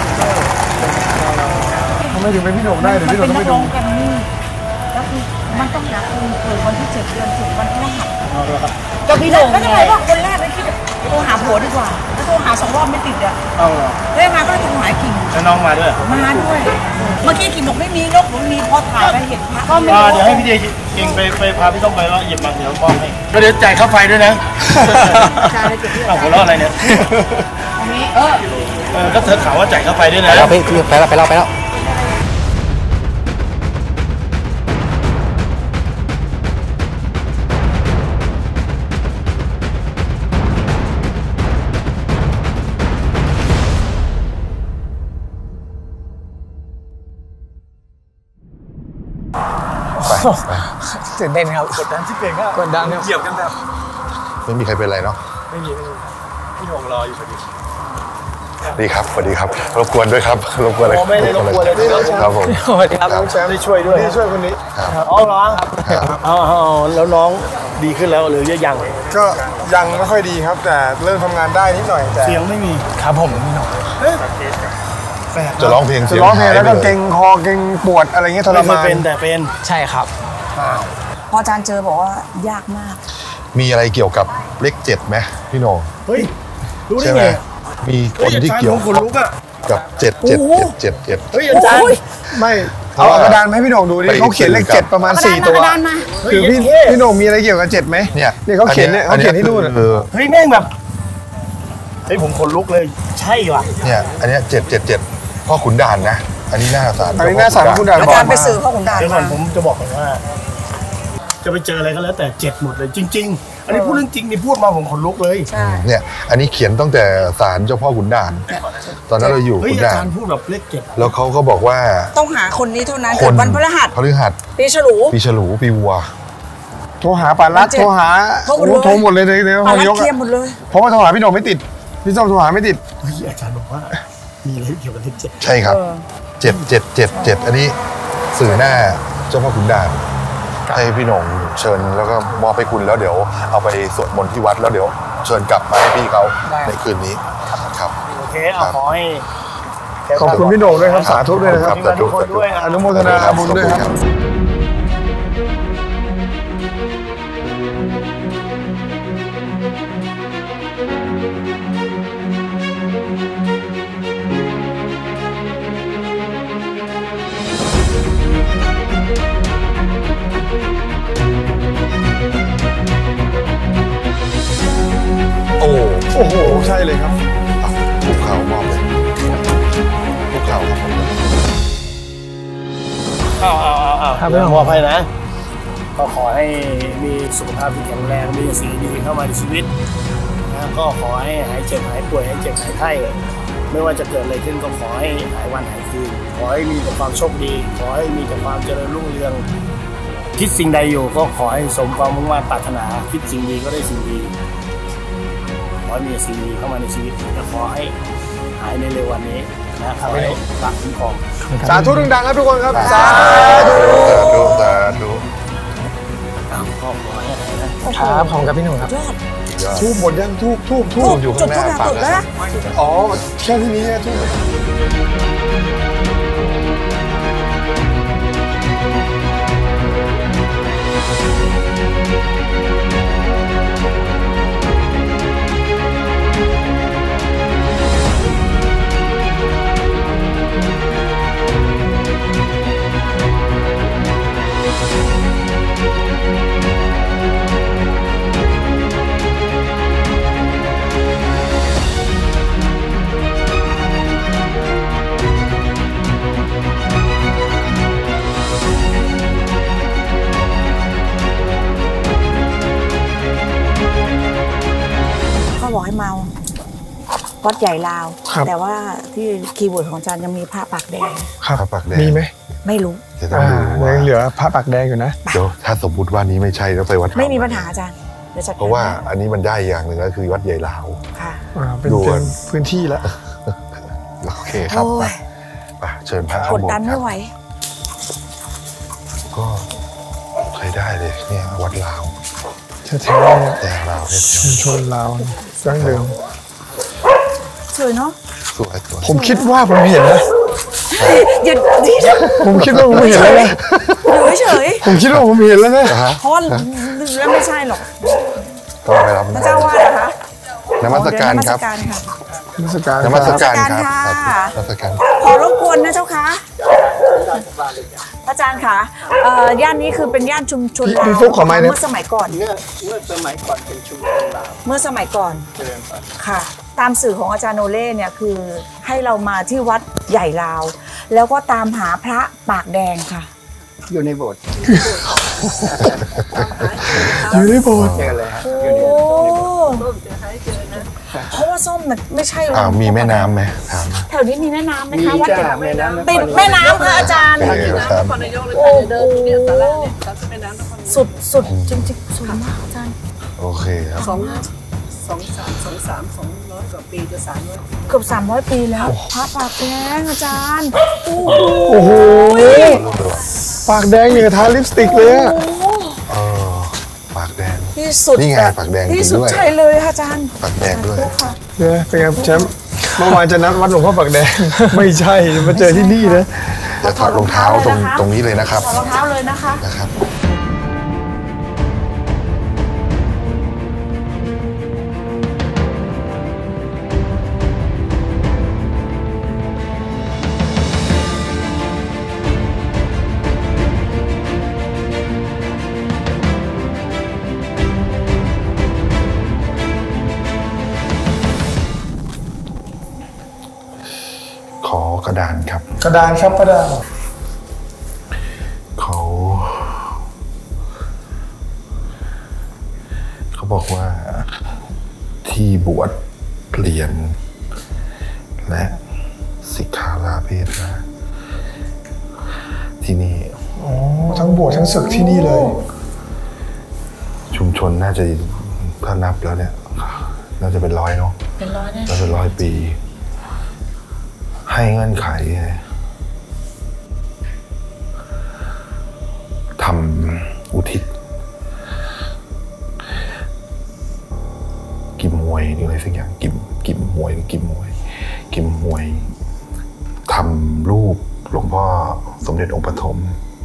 ทำไมถึงเป็นพี่โหน่งได้เดี๋ยวพี่โหน่งต้องไปดูกันนี่แล้วคือมันต้องหาคนเกิดวันที่เจ็ดเดือนสิบวันพฤหัสก็พี่โหน่งแล้วทำไมว่าคนแรกเลยคิดโทรหาผัวดีกว่าแล้วโทรหาสองรอบไม่ติดอ่ะเอาเหรอได้มาก็เลยโทรหากิ่งแล้วน้องมาด้วยมาด้วยเมื่อกี้กิ่งบอกไม่มีนกผมมีพอถ่ายไปเห็นก็ไม่เดี๋ยวให้พี่เดียกิ่งไปไปพาพี่ต้องไปแล้วหยิบมาเดี๋ยวบอกให้ก็เดี๋ยวจ่ายค่าไฟด้วยนะเอาหัวเราะอะไรเนี่ยเออเออก็เธอข่าวว่าจ่ายค่าไฟด้วยนะไปไปแล้วไปแล้วไปแล้วตื่นเต้นครับกดดันที่เป็นก็กดดันเหยียบกันแบบไม่มีใครเป็นไรเนาะไม่มีไม่มีพี่โหน่งรออยู่พอดีดีครับสวัสดีครับรบกวนด้วยครับรบกวนอะไรไม่ได้รบกวนเลยครับผมสวัสดีครับน้องแชมป์ได้ช่วยด้วยได้ช่วยคนนี้อ๋อเหรออ๋อแล้วน้องดีขึ้นแล้วหรือยังก็ยังไม่ค่อยดีครับแต่เริ่มทำงานได้นิดหน่อยแต่เสียงไม่มีครับผมจะร้องเพลงจะร้องเพลงแล้วก็เก่งคอเก่งปวดอะไรเงี้ยทรมานเป็นแต่เป็นใช่ครับพออาจารย์เจอบอกว่ายากมากมีอะไรเกี่ยวกับเลขเจ็ดไหมพี่โหน่งเฮ้ยรู้ได้ไงมีคนที่เกี่ยวกับเจ็ดเจ็ดเจ็ดเจ็ดเจ็ดเฮ้ยอาจารย์ไม่เอากระดานให้พี่โหน่งดูดิเขาเขียนเลขเจ็ดประมาณสี่ตัวคือพี่พี่โหน่งมีอะไรเกี่ยวกับเจ็ดไหมเนี่ยเนี่ยเขาเขียนเนี่ยเขาเขียนที่นู่นเฮ้ยแม่งแบบเฮ้ยผมขนลุกเลยใช่ว่ะเนี่ยอันนี้เจ็ดเจ็ดเจ็ดพ่อขุนด่านนะอันนี้หน้าศาลอันนี้หน้าศาลขุนด่านอาจารย์ไปสื่อพ่อขุนด่านเดี๋ยวก่อนผมจะบอกเลยว่าจะไปเจออะไรก็แล้วแต่เจ็ดหมดเลยจริงๆอันนี้พูดเรื่องจริงนี่พูดมาผมขนลุกเลยเนี่ยอันนี้เขียนตั้งแต่ศาลเจ้าพ่อขุนด่านตอนนั้นเราอยู่ขุนด่านอาจารย์พูดแบบเลขเจ็ดแล้วเขาก็บอกว่าต้องหาคนนี้เท่านั้นเกิดวันพฤหัสพฤหัสปีฉลูปีฉลูปีวัวโทรหาปารัตโทรหาโทรหมดเลยในในห้องยกเคลียร์หมดเลยเพราะว่าโทรหาพี่โหน่งไม่ติดพี่ส้มโทรหาไม่ติดเฮ้ยอาจารย์บอกว่ามีอะไรเกี่ยวกับเลขเจ็ดใช่ครับเจ็ดเจ็ดเจ็ดเจ็ดอันนี้สื่อหน้าเจ้าพ่อขุนด่านให้พี่โหน่งเชิญแล้วก็มอบให้คุณแล้วเดี๋ยวเอาไปสวดมนต์ที่วัดแล้วเดี๋ยวเชิญกลับมาให้พี่เขาในคืนนี้ครับโอเคเอาขอให้ขอบคุณพี่โหน่งด้วยครับสาธุด้วยนะครับสาธุด้วยอนุโมทนาบุญด้วยครับโอ้โอ้โหใช่เลยครับภูเขามอบเลยภูเขาครับผมเอาเอาเอาเอาครับมอบให้นะก็ขอให้มีสุขภาพที่แข็งแรงมีสิ่งดีเข้ามาในชีวิตนะก็ขอให้หายเจ็บหายป่วยหายเจ็บหายไข้ไม่ว่าจะเกิดอะไรขึ้นก็ขอให้หายวันหายคืนขอให้มีแต่ความโชคดีขอให้มีแต่ความเจริญรุ่งเรืองคิดสิ่งใดอยู่ก็ขอให้สมความมุ่งมั่นปรารถนาคิดสิ่งดีก็ได้สิ่งดีขอให้มีสิ่งดีเข้ามาในชีวิตและขอให้หายในเร็ววันนี้นะครับให้รักคุ้มครองสาธุดังๆครับทุกคนครับสาธุสาธุสาธุขอให้นะครับของกับพี่หนุ่มครับทูบหมดยังทูบทูบทูบอยู่ข้างหน้าปากนะอ๋อแค่ที่นี้แค่ทูบวัดใหญ่ลาวครับแต่ว่าที่คีย์เวิร์ดของอาจารย์ยังมีพระปากแดงครับพระปากแดงมีไหมไม่รู้เดี๋ยวต้องอ่าดูยังว่าเหลือพระปากแดงอยู่นะเดี๋ยวถ้าสมมุติว่านี้ไม่ใช่แล้วไปวัดไม่มีปัญหาอาจารย์เดี๋ยวจัดกเพราะว่าอันนี้มันได้อย่างหนึ่งก็คือวัดใหญ่ลาวค่ะอ่าเป็นดูเป็อ่ะนพื้นที่แล้วโอเคครับโอ้ไปยไปเชิญพระกข้างดบนดันคไม่รับไหวก็ใช้ได้เลยเนี่ยวัดลาวแท้ๆเนี่ยแต่ลาวแท้ชุมชนลาวดั้งเดิมสวยเนาะๆสวยสวยผมคิดว่าผมเห็นนะอย่าดีนะผมคิดว่าผมเห็นแล้วนะอยู่เฉยผมคิดว่าผมเห็นแล้วนะนะฮะๆเพราะว่าแล้วไม่ใช่หรอกก็ไปรับพระเจ้าวาดเหรอคะนมัสการครับเดี๋ยวนมัสการค่ะนมัสการนมัสการครับนมัสการค่ะนมัสการขอรบกวนนะเจ้าคะอาจารย์คะเอ่อย่านนี้คือเป็นย่านชุมชนพี่ลาวพี่ฟุกขอไม้นะเมื่อสมัยก่อนเมื่อเมื่อสมัยก่อนเป็นชุมชนลาวเมื่อสมัยก่อนเจริญพรค่ะ ตามสื่อของอาจารย์โนเล่เนี่ยคือให้เรามาที่วัดใหญ่ลาว แล้วก็ตามหาพระปากแดงค่ะอยู่ในโบสถ์อยู่ในโบสถ์เจอเลยฮะโอ้อยู่ในโบสถ์เพราะว่าส้มมันไม่ใช่อ่ามีแม่น้ำไหมถามแถวนี้มีแม่น้ำไหมมีคะวัดจ้าใหญ่แม่น้ำติดแม่น้ำค่ะอาจารย์โอเคครับโอ้โหสุดสุดจริงๆสวยมากอาจารย์โอเคครับสองสองสามสองสามสองร้อยกว่าปีจะสามร้อยเกือบสามร้อยปีแล้วพระปากแดงอาจารย์โอ้โหโอ้โหปากแดงอย่างกับทาลิปสติกเลยอะเออปากแดงที่สุดนี่ไงแบบปากแดงที่สุดจริงด้วยใช่เลยค่ะอาจารย์ปากแดงด้วยค่ะเนี่ยเป็นไงแชมป์เมื่อวานจะนัดวัดหลวงพ่อปากแดง ไม่ใช่มาเจอที่นี่นะเดี๋ยวถอดรองเท้าตรงตรงนี้เลยนะครับถอดรองเท้าเลยนะคะนะครับ ขอกระดานครับกระดานครับกระดานเขาเขาบอกว่าที่บวชเรียน และสิกขาลาเพศนะที่นี่อ๋อทั้งบวชทั้งศึกที่นี่เลยชุมชนน่าจะถ้านับแล้วเนี่ย น่าจะเป็นร้อยเนาะเป็นร้อยแน่น่าจะร้อยปี ให้เงื่อนไขทำอุทิศกิมมวยหรืออะไรสักอย่างกิมกิมมวยหรือกิมมวย กิมมวยทำรูปหลวงพ่อสมเด็จองค์ปฐม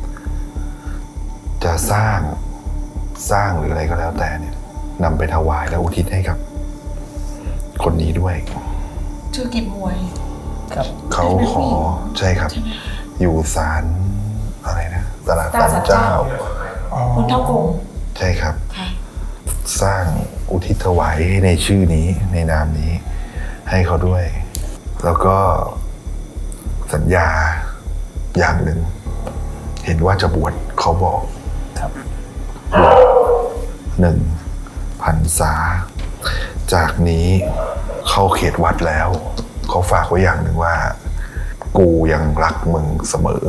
จะสร้างสร้างหรืออะไรก็แล้วแต่เนี่ยนำไปถวายแล้วอุทิศให้กับ คนนี้ด้วยชื่อกิมมวยเขาขอใช่ครับ อยู่ศาลอะไรนะตลาดศาลเจ้าพุทธกงใช่ครับ สร้างอุทิศถวายให้ในชื่อนี้ในนามนี้ ให้เขาด้วย แล้วก็สัญญาอย่างหนึ่ง เห็นว่าจะบวชเขาบอกบวชหนึ่งพรรษา จากนี้เข้าเขตวัดแล้วเขาฝากไว้อย่างหนึ่งว่า กูยังรักมึงเสมอ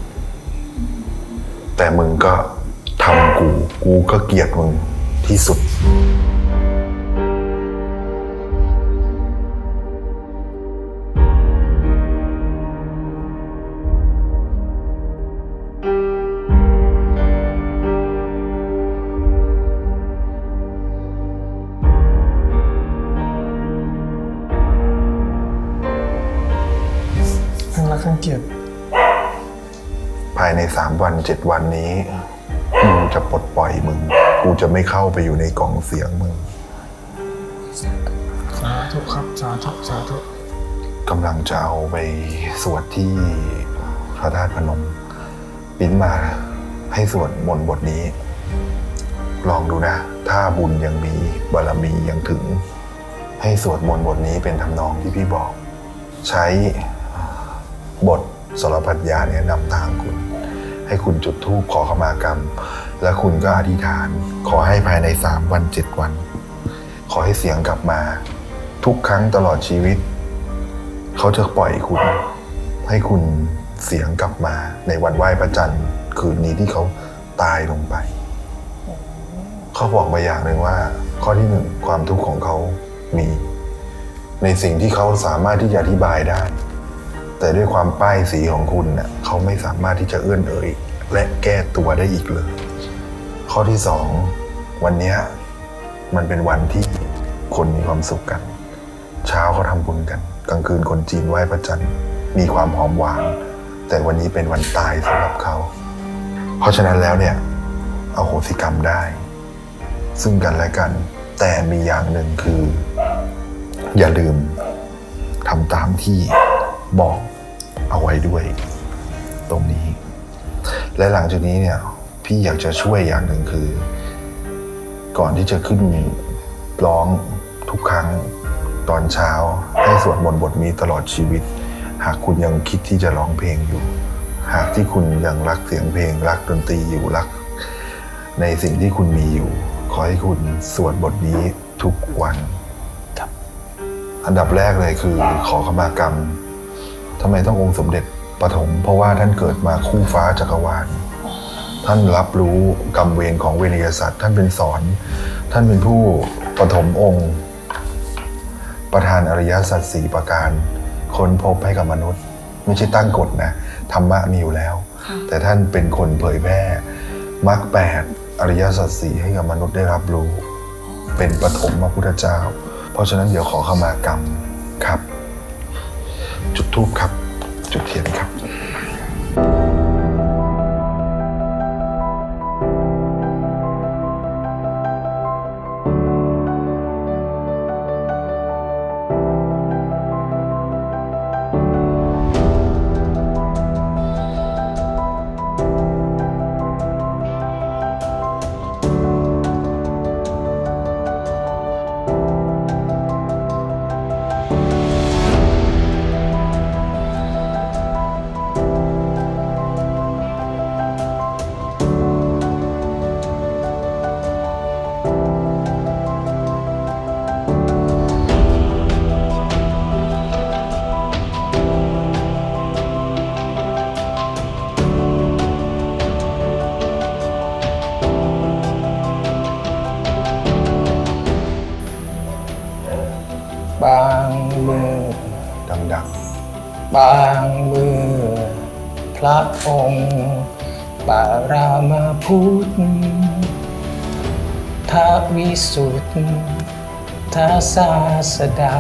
แต่มึงก็ทำกู กูก็เกลียดมึงที่สุดทั้งรักทั้งเกลียดภายในสามวันเจ็ดวันนี้กูจะปลดปล่อยมึง กูจะไม่เข้าไปอยู่ในกล่องเสียงมึงสาธุครับสาธุสาธุกำลังจะเอาไปสวดที่พระธาตุพนมปริ้นมาให้สวดมนต์บทนี้ ลองดูนะ ถ้าบุญยังมีบารมียังถึง ให้สวดมนต์บทนี้เป็นทำนองที่พี่บอก ใช้บทสรพัญญาเนี่ยนำทางคุณ ให้คุณจุดธูปขอขมากรรม และคุณก็อธิษฐาน ขอให้ภายในสามวันเจ็ดวัน ขอให้เสียงกลับมาทุกครั้งตลอดชีวิตเขาจะปล่อยคุณให้คุณเสียงกลับมาในวันไหว้พระจันทร์คืนนี้ที่เขาตายลงไปเขาบอกมาอย่างหนึ่งว่าข้อที่หนึ่งความทุกข์ของเขามีในสิ่งที่เขาสามารถที่จะอธิบายได้แต่ด้วยความป้ายสีของคุณเน่ะเขาไม่สามารถที่จะเอื้อนเอ่ยและแก้ตัวได้อีกเลยข้อที่สองวันนี้มันเป็นวันที่คนมีความสุขกันเช้าเขาทำบุญกันกลางคืนคนจีนไหว้พระจันทร์มีความหอมหวานแต่วันนี้เป็นวันตายสำหรับเขาเพราะฉะนั้นแล้วเนี่ยอโหสิกรรมได้ซึ่งกันและกันแต่มีอย่างหนึ่งคืออย่าลืมทำตามที่บอกเอาไว้ด้วยตรงนี้และหลังจากนี้เนี่ยพี่อยากจะช่วยอย่างหนึ่งคือก่อนที่จะขึ้นร้องทุกครั้งตอนเช้าให้สวดมนต์บทนี้ตลอดชีวิตหากคุณยังคิดที่จะร้องเพลงอยู่หากที่คุณยังรักเสียงเพลงรักดนตรีอยู่รักในสิ่งที่คุณมีอยู่ขอให้คุณสวดบทนี้ทุกวันครับอันดับแรกเลยคือขอขมากรรมทำไมต้ององค์สมเด็จปฐมเพราะว่าท่านเกิดมาคู่ฟ้าจักรวาลท่านรับรู้กรรมเวรของเวนิยสัตว์ท่านเป็นสอนท่านเป็นผู้ปฐมองค์ประทานอริยสัจสี่ประการค้นพบให้กับมนุษย์ไม่ใช่ตั้งกฎนะธรรมะมีอยู่แล้วแต่ท่านเป็นคนเผยแพร่มรรคแปดอริยสัจสี่ให้กับมนุษย์ได้รับรู้เป็นปฐมพระพุทธเจ้าเพราะฉะนั้นเดี๋ยวขอขมากรรมครับจุดธูปครับจุดเทียนครับบางมือดังบางมือพระองค์ปารามาพุทธทวิสุทธศาสดา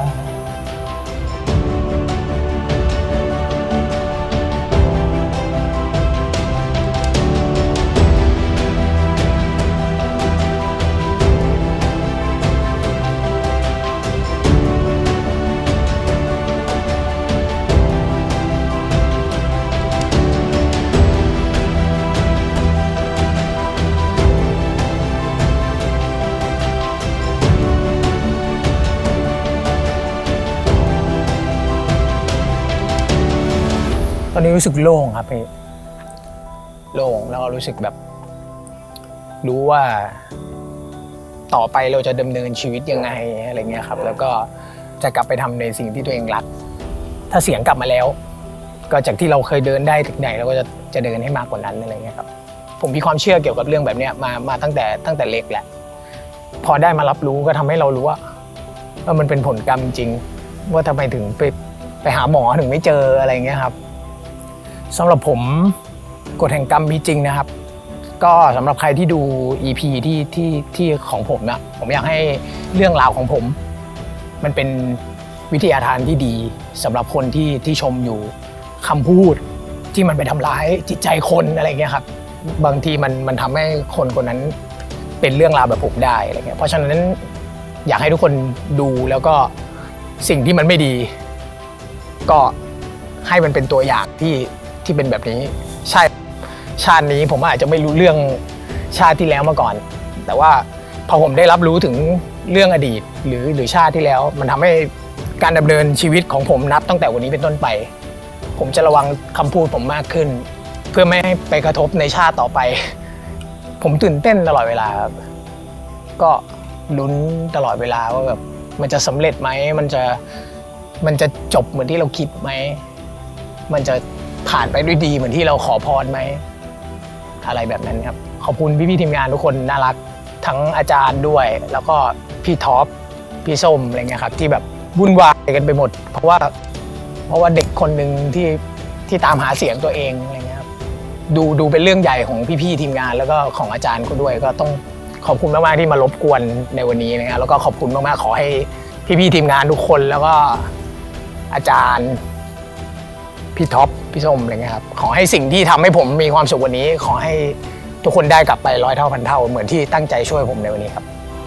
ตอนนี้รู้สึกโล่งครับพี่โล่งแล้วก็รู้สึกแบบรู้ว่าต่อไปเราจะดำเนินชีวิตยังไงอะไรเงี้ยครับแล้วก็จะกลับไปทำในสิ่งที่ตัวเองรักถ้าเสียงกลับมาแล้วก็จากที่เราเคยเดินได้ถึงไหนเราก็จะจะเดินให้มากกว่านั้นอะไรเงี้ยครับผมมีความเชื่อเกี่ยวกับเรื่องแบบเนี้ยมามาตั้งแต่ตั้งแต่เล็กแหละพอได้มารับรู้ก็ทำให้เรารู้ว่าว่ามันเป็นผลกรรมจริงว่าทำไมถึงไปไปหาหมอถึงไม่เจออะไรเงี้ยครับสำหรับผมกฎแห่งกรรมมีจริงนะครับก็สำหรับใครที่ดู อี พี ที่ที่ที่ของผมนะผมอยากให้เรื่องราวของผมมันเป็นวิทยาทานที่ดีสำหรับคนที่ที่ชมอยู่คำพูดที่มันไปทำร้ายจิตใจคนอะไรเงี้ยครับบางทีมันมันทำให้คนคนนั้นเป็นเรื่องราวแบบผมได้อะไรเงี้ยเพราะฉะนั้นอยากให้ทุกคนดูแล้วก็สิ่งที่มันไม่ดีก็ให้มันเป็นตัวอย่างที่ที่เป็นแบบนี้ใช่ชาตินี้ผมอาจจะไม่รู้เรื่องชาติที่แล้วมาก่อนแต่ว่าพอผมได้รับรู้ถึงเรื่องอดีตหรือหรือชาติที่แล้วมันทำให้การดำเนินชีวิตของผมนับตั้งแต่วันนี้เป็นต้นไปผมจะระวังคำพูดผมมากขึ้นเพื่อไม่ให้ไปกระทบในชาติต่อไปผมตื่นเต้นตลอดเวลาครับก็ลุ้นตลอดเวลาว่าแบบมันจะสำเร็จไหมมันจะมันจะจบเหมือนที่เราคิดไหมมันจะผ่านไปด้วยดีเหมือนที่เราขอพรไหมอะไรแบบนั้นครับขอบคุณพี่ๆทีมงานทุกคนน่ารักทั้งอาจารย์ด้วยแล้วก็พี่ท็อปพี่ส้มอะไรเงี้ยครับที่แบบวุ่นวายกันไปหมดเพราะว่าเพราะว่าเด็กคนหนึ่งที่ที่ตามหาเสียงตัวเองอะไรเงี้ยครับดูดูเป็นเรื่องใหญ่ของพี่ๆทีมงานแล้วก็ของอาจารย์เขาด้วยก็ต้องขอบคุณมากๆที่มารบกวนในวันนี้นะครับแล้วก็ขอบคุณมากๆขอให้พี่ๆทีมงานทุกคนแล้วก็อาจารย์พี่ท็อปพี่ส้มอะไรเงี้ยครับขอให้สิ่งที่ทำให้ผมมีความสุขวันนี้ขอให้ทุกคนได้กลับไปร้อยเท่าพันเท่าเหมือนที่ตั้งใจช่วยผมในวันนี้ครับ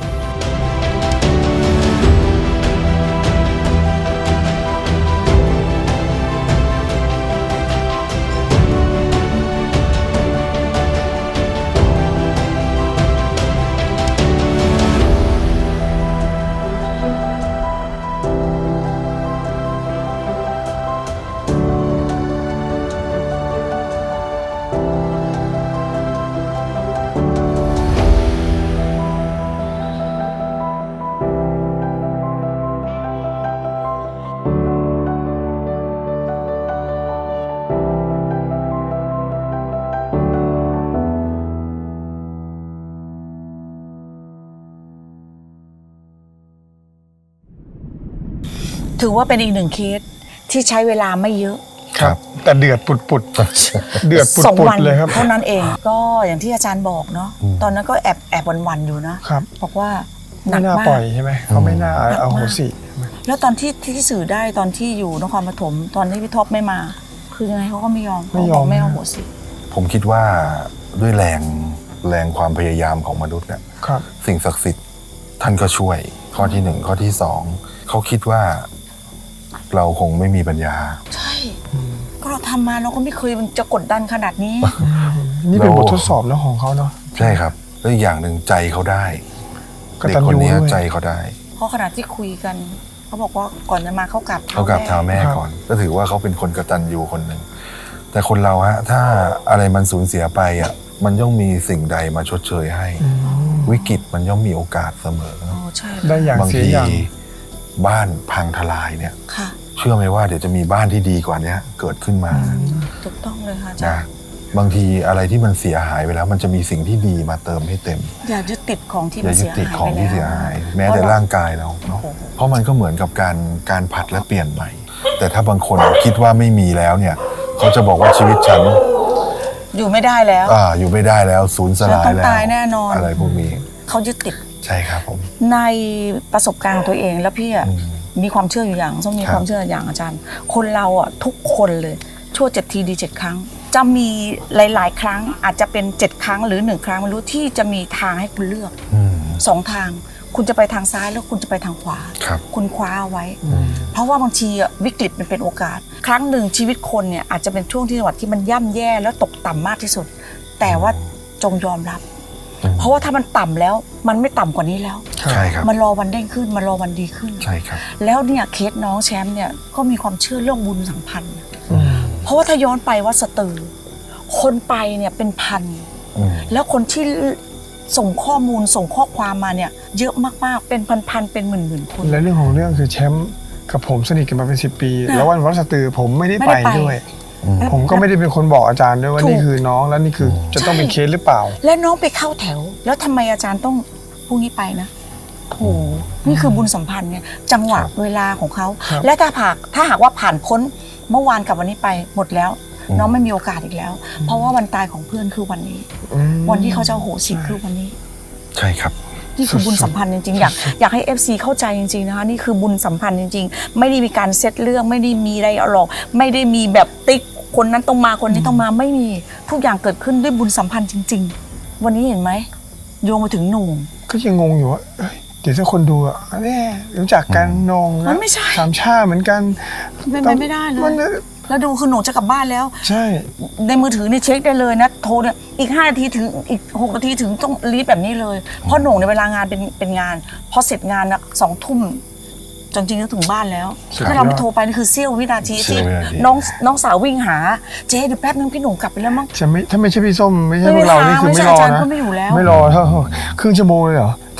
ถือว่าเป็นอีกหนึ่งเคสที่ใช้เวลาไม่เยอะครับแต่เดือดปุดปุดเดือดปุดปุดเลยครับเท่านั้นเองก็อย่างที่อาจารย์บอกเนาะตอนนั้นก็แอบแอบวันๆอยู่นะครับบอกว่าไม่น่าปล่อยใช่ไหมเขาไม่น่าเอาโหสิแล้วตอนที่ที่สื่อได้ตอนที่อยู่นครปฐมตอนที่พี่ท็อปไม่มาคือยังไงเขาก็ไม่ยอมไม่ยอมไม่เอาโหสิผมคิดว่าด้วยแรงแรงความพยายามของมนุษย์เนี่ยสิ่งศักดิ์สิทธิ์ท่านก็ช่วยข้อที่หนึ่งข้อที่สองเขาคิดว่าเราคงไม่มีปัญญาใช่ก็เราทำมาเราก็ไม่เคยมันจะกดดันขนาดนี้นี่เป็นบททดสอบแล้วของเขาเนาะใช่ครับแล้วอีกอย่างหนึ่งใจเขาได้เด็กคนนี้ใจเขาได้เพราะขณะที่คุยกันเขาบอกว่าก่อนจะมาเขากลับเขากลับเท้าแม่ก่อนก็ถือว่าเขาเป็นคนกตัญญูคนหนึ่งแต่คนเราฮะถ้าอะไรมันสูญเสียไปอ่ะมันย่อมมีสิ่งใดมาชดเชยให้วิกฤตมันย่อมมีโอกาสเสมอได้อย่างเสียอย่างบ้านพังทลายเนี่ยเชื่อไหมว่าเดี๋ยวจะมีบ้านที่ดีกว่านี้เกิดขึ้นมาถูกต้องเลยค่ะอาจารย์บางทีอะไรที่มันเสียหายไปแล้วมันจะมีสิ่งที่ดีมาเติมให้เต็มอย่ายึดติดของที่มันเสียหายไปแล้วของที่เสียหายแม้แต่ร่างกายเราเนาะเพราะมันก็เหมือนกับการการผัดและเปลี่ยนใหม่แต่ถ้าบางคนคิดว่าไม่มีแล้วเนี่ยเขาจะบอกว่าชีวิตฉันอยู่ไม่ได้แล้วอ่าอยู่ไม่ได้แล้วสูญสลายแล้วตายแน่นอนอะไรพวกนี้เขายึดติดใช่ครับผมในประสบการณ์ตัวเองแล้วพี่อะมีความเชื่ออยู่อย่างต้องมีความเชื่ออย่างอาจารย์คนเราอ่ะทุกคนเลยชั่วเจ็ดทีดีเจ็ดครั้งจะมีหลายๆครั้งอาจจะเป็นเจ็ดครั้งหรือหนึ่งครั้งไม่รู้ที่จะมีทางให้คุณเลือกสองทางคุณจะไปทางซ้ายแล้วคุณจะไปทางขวาคุณคว้าเอาไว้เพราะว่าบางทีวิกฤตมันเป็นโอกาสครั้งหนึ่งชีวิตคนเนี่ยอาจจะเป็นช่วงที่จังหวัดที่มันย่ำแย่แล้วตกต่ำมากที่สุดแต่ว่าจงยอมรับเพราะว่าถ้ามันต่ำแล้วมันไม่ต่ำกว่านี้แล้วใช่ครับมันรอวันเด้งขึ้นมันรอวันดีขึ้นใช่ครับแล้วเนี่ยเคสน้องแชมป์เนี่ยก็มีความเชื่อเรื่องบุญสัมพันธ์เพราะว่าถ้าย้อนไปวัดสตือคนไปเนี่ยเป็นพันแล้วคนที่ส่งข้อมูลส่งข้อความมาเนี่ยเยอะมากๆเป็นพันๆเป็นหมื่นๆคนและเรื่องของเรื่องคือแชมป์กับผมสนิทกันมาเป็นสิบปีแล้ววันวัดสตือผมไม่ได้ไปด้วยผมก็ไม่ได้เป็นคนบอกอาจารย์ด้วยว่านี่คือน้องแล้วนี่คือจะต้องเป็นเคสหรือเปล่าและน้องไปเข้าแถวแล้วทำไมอาจารย์ต้องพรุ่งนี้ไปนะโอ้นี่คือบุญสัมพันธ์ไงจังหวะเวลาของเขาและถ้าหากถ้าหากว่าผ่านพ้นเมื่อวานกับวันนี้ไปหมดแล้วน้องไม่มีโอกาสอีกแล้วเพราะว่าวันตายของเพื่อนคือวันนี้วันที่เขาจะโหสิคือวันนี้ใช่ครับนี่คือบุญสัมพันธ์จริงๆอยากอยากให้ เอฟ ซี เข้าใจจริงๆนะคะนี่คือบุญสัมพันธ์จริงๆไม่ได้มีการเซตเรื่องไม่ได้มีอะไรหรอกไม่ได้มีแบบติ๊กคนนั้นต้องมาคนนี้ต้องมาไม่มีทุกอย่างเกิดขึ้นด้วยบุญสัมพันธ์จริงๆวันนี้เห็นไหมโยงมาถึงหนุ่มก็ยังงงอยู่ว่าเดี๋ยวถ้าคนดูอ่ะนี่รู้จักกันนงมันไม่ใช่สามชาเหมือนกันเป็นไม่ได้เลยแล้วดูคือหนูจะกลับบ้านแล้วใช่ในมือถือนี่เช็คได้เลยนะโทรเนี่ยอีกห้านาทีถึงอีกหกนาทีถึงต้องรีบแบบนี้เลยเพราะหนูในเวลางานเป็นเป็นงานพอเสร็จงานนะสองทุ่มจริงๆก็ถึงบ้านแล้วถ้าเราไม่โทรไปนี่คือเสี้ยววินาทีที่น้องน้องสาววิ่งหาเจ๊เดี๋ยวแป๊บนึงพี่หนุ่มกลับไปแล้วมั้งจะไม่ถ้าไม่ใช่พี่ส้มไม่ใช่พวกเรานี่คือไม่รอนะไม่รอไม่รอเท่าครึ่งชั่วโมงเลยเหรอถ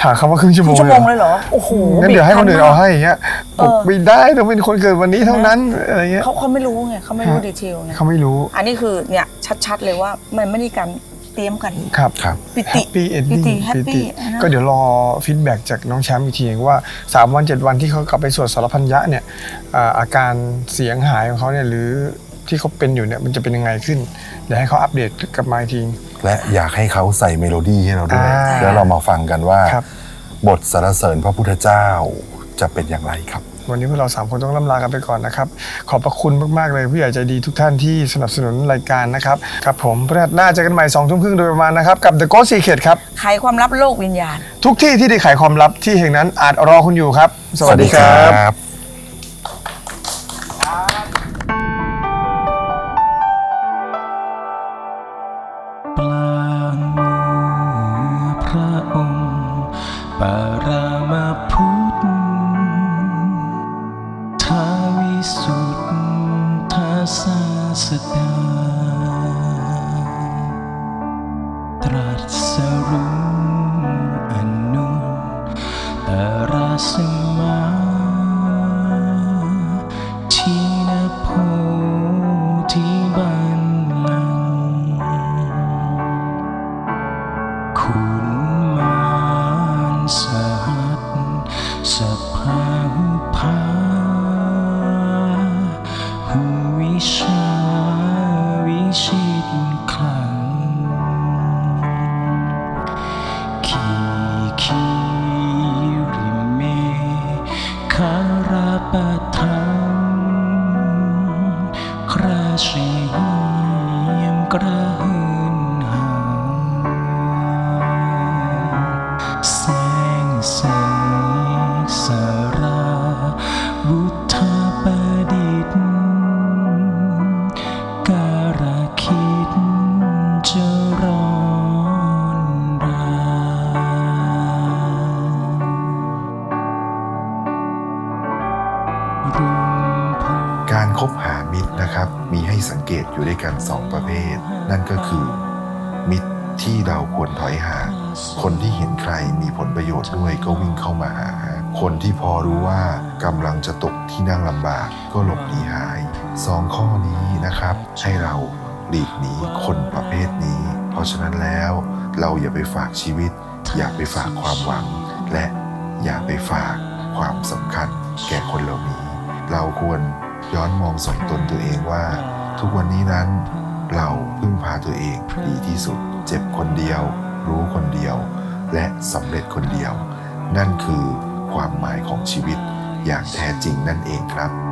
ถามคำว่าครึ่งชั่วโมงชั่วโมงเลยเหรอโอ้โหงั้นเดี๋ยวให้คนอื่นเอาให้อย่างเงี้ยบอกไม่ได้ต้องเป็นคนเกิดวันนี้เท่านั้นอะไรเงี้ยเขาเขาไม่รู้ไงเขาไม่รู้ดีเทลไงเขาไม่รู้อันนี้คือเนี่ยชัดๆเลยว่ามันไม่ได้การเตรียมกันครับครับปิติปีเอ็นดิ้งปิติก็เดี๋ยวรอฟีดแบ็กจากน้องแชมป์อีกทีว่าสามวันเจ็ดวันที่เขากลับไปสวดสารพันยะเนี่ยอาการเสียงหายของเขาเนี่ยหรือที่เขาเป็นอยู่เนี่ยมันจะเป็นยังไงขึ้นเดี๋ยวให้เขาอัปเดตกลับมาอีกทีและอยากให้เขาใส่เมโลดี้ให้เราด้วยแล้วเรามาฟังกันว่าบทสรรเสริญพระพุทธเจ้าจะเป็นอย่างไรครับวันนี้พวกเราสามคนต้องล่ำลากันไปก่อนนะครับขอบพระคุณมากๆเลยผู้ใหญ่ใจดีทุกท่านที่สนับสนุนรายการนะครับครับผมพฤหัสหน้าเจอกันใหม่สองทุ่มครึ่งโดยประมาณนะครับกับ The Ghost Secret ครับไขความลับโลกวิญญาณทุกที่ที่ได้ไขความลับที่แห่งนั้นอาจรอคุณอยู่ครับสวัสดีครับปลางมือพระองค์ปารามาพุทธทาวิสุทธาศาสดาตรัสรู้อนุตตรสัมมาทินโพธิบัลลังก์คุณมารสหัสสัพพะหุภาหูวิชาวิชิตคลังขีขีริเมคาราปะทังคราเชียมกระหืนหาแสงแสงสาราบุทธประดิษฐ์การคิดจะร้อนราการคบหามิตรนะครับมีให้สังเกตอยู่ด้วยกันสองประเภทนั่นก็คือมิตรที่เราควรถอยห่างคนที่เห็นใครมีผลประโยชน์ด้วยก็วิ่งเข้ามาหาคนที่พอรู้ว่ากำลังจะตกที่นั่งลำบากก็หลบหนีหายสองข้อนี้นะครับให้เราหลีกหนีคนประเภทนี้เพราะฉะนั้นแล้วเราอย่าไปฝากชีวิตอย่าไปฝากความหวังและอย่าไปฝากความสำคัญแก่คนเหล่านี้เราควรย้อนมองส่องตนตัวเองว่าทุกวันนี้นั้นเราพึ่งพาตัวเองดีที่สุดเจ็บคนเดียวรู้คนเดียวและสำเร็จคนเดียวนั่นคือความหมายของชีวิตอย่างแท้จริงนั่นเองครับ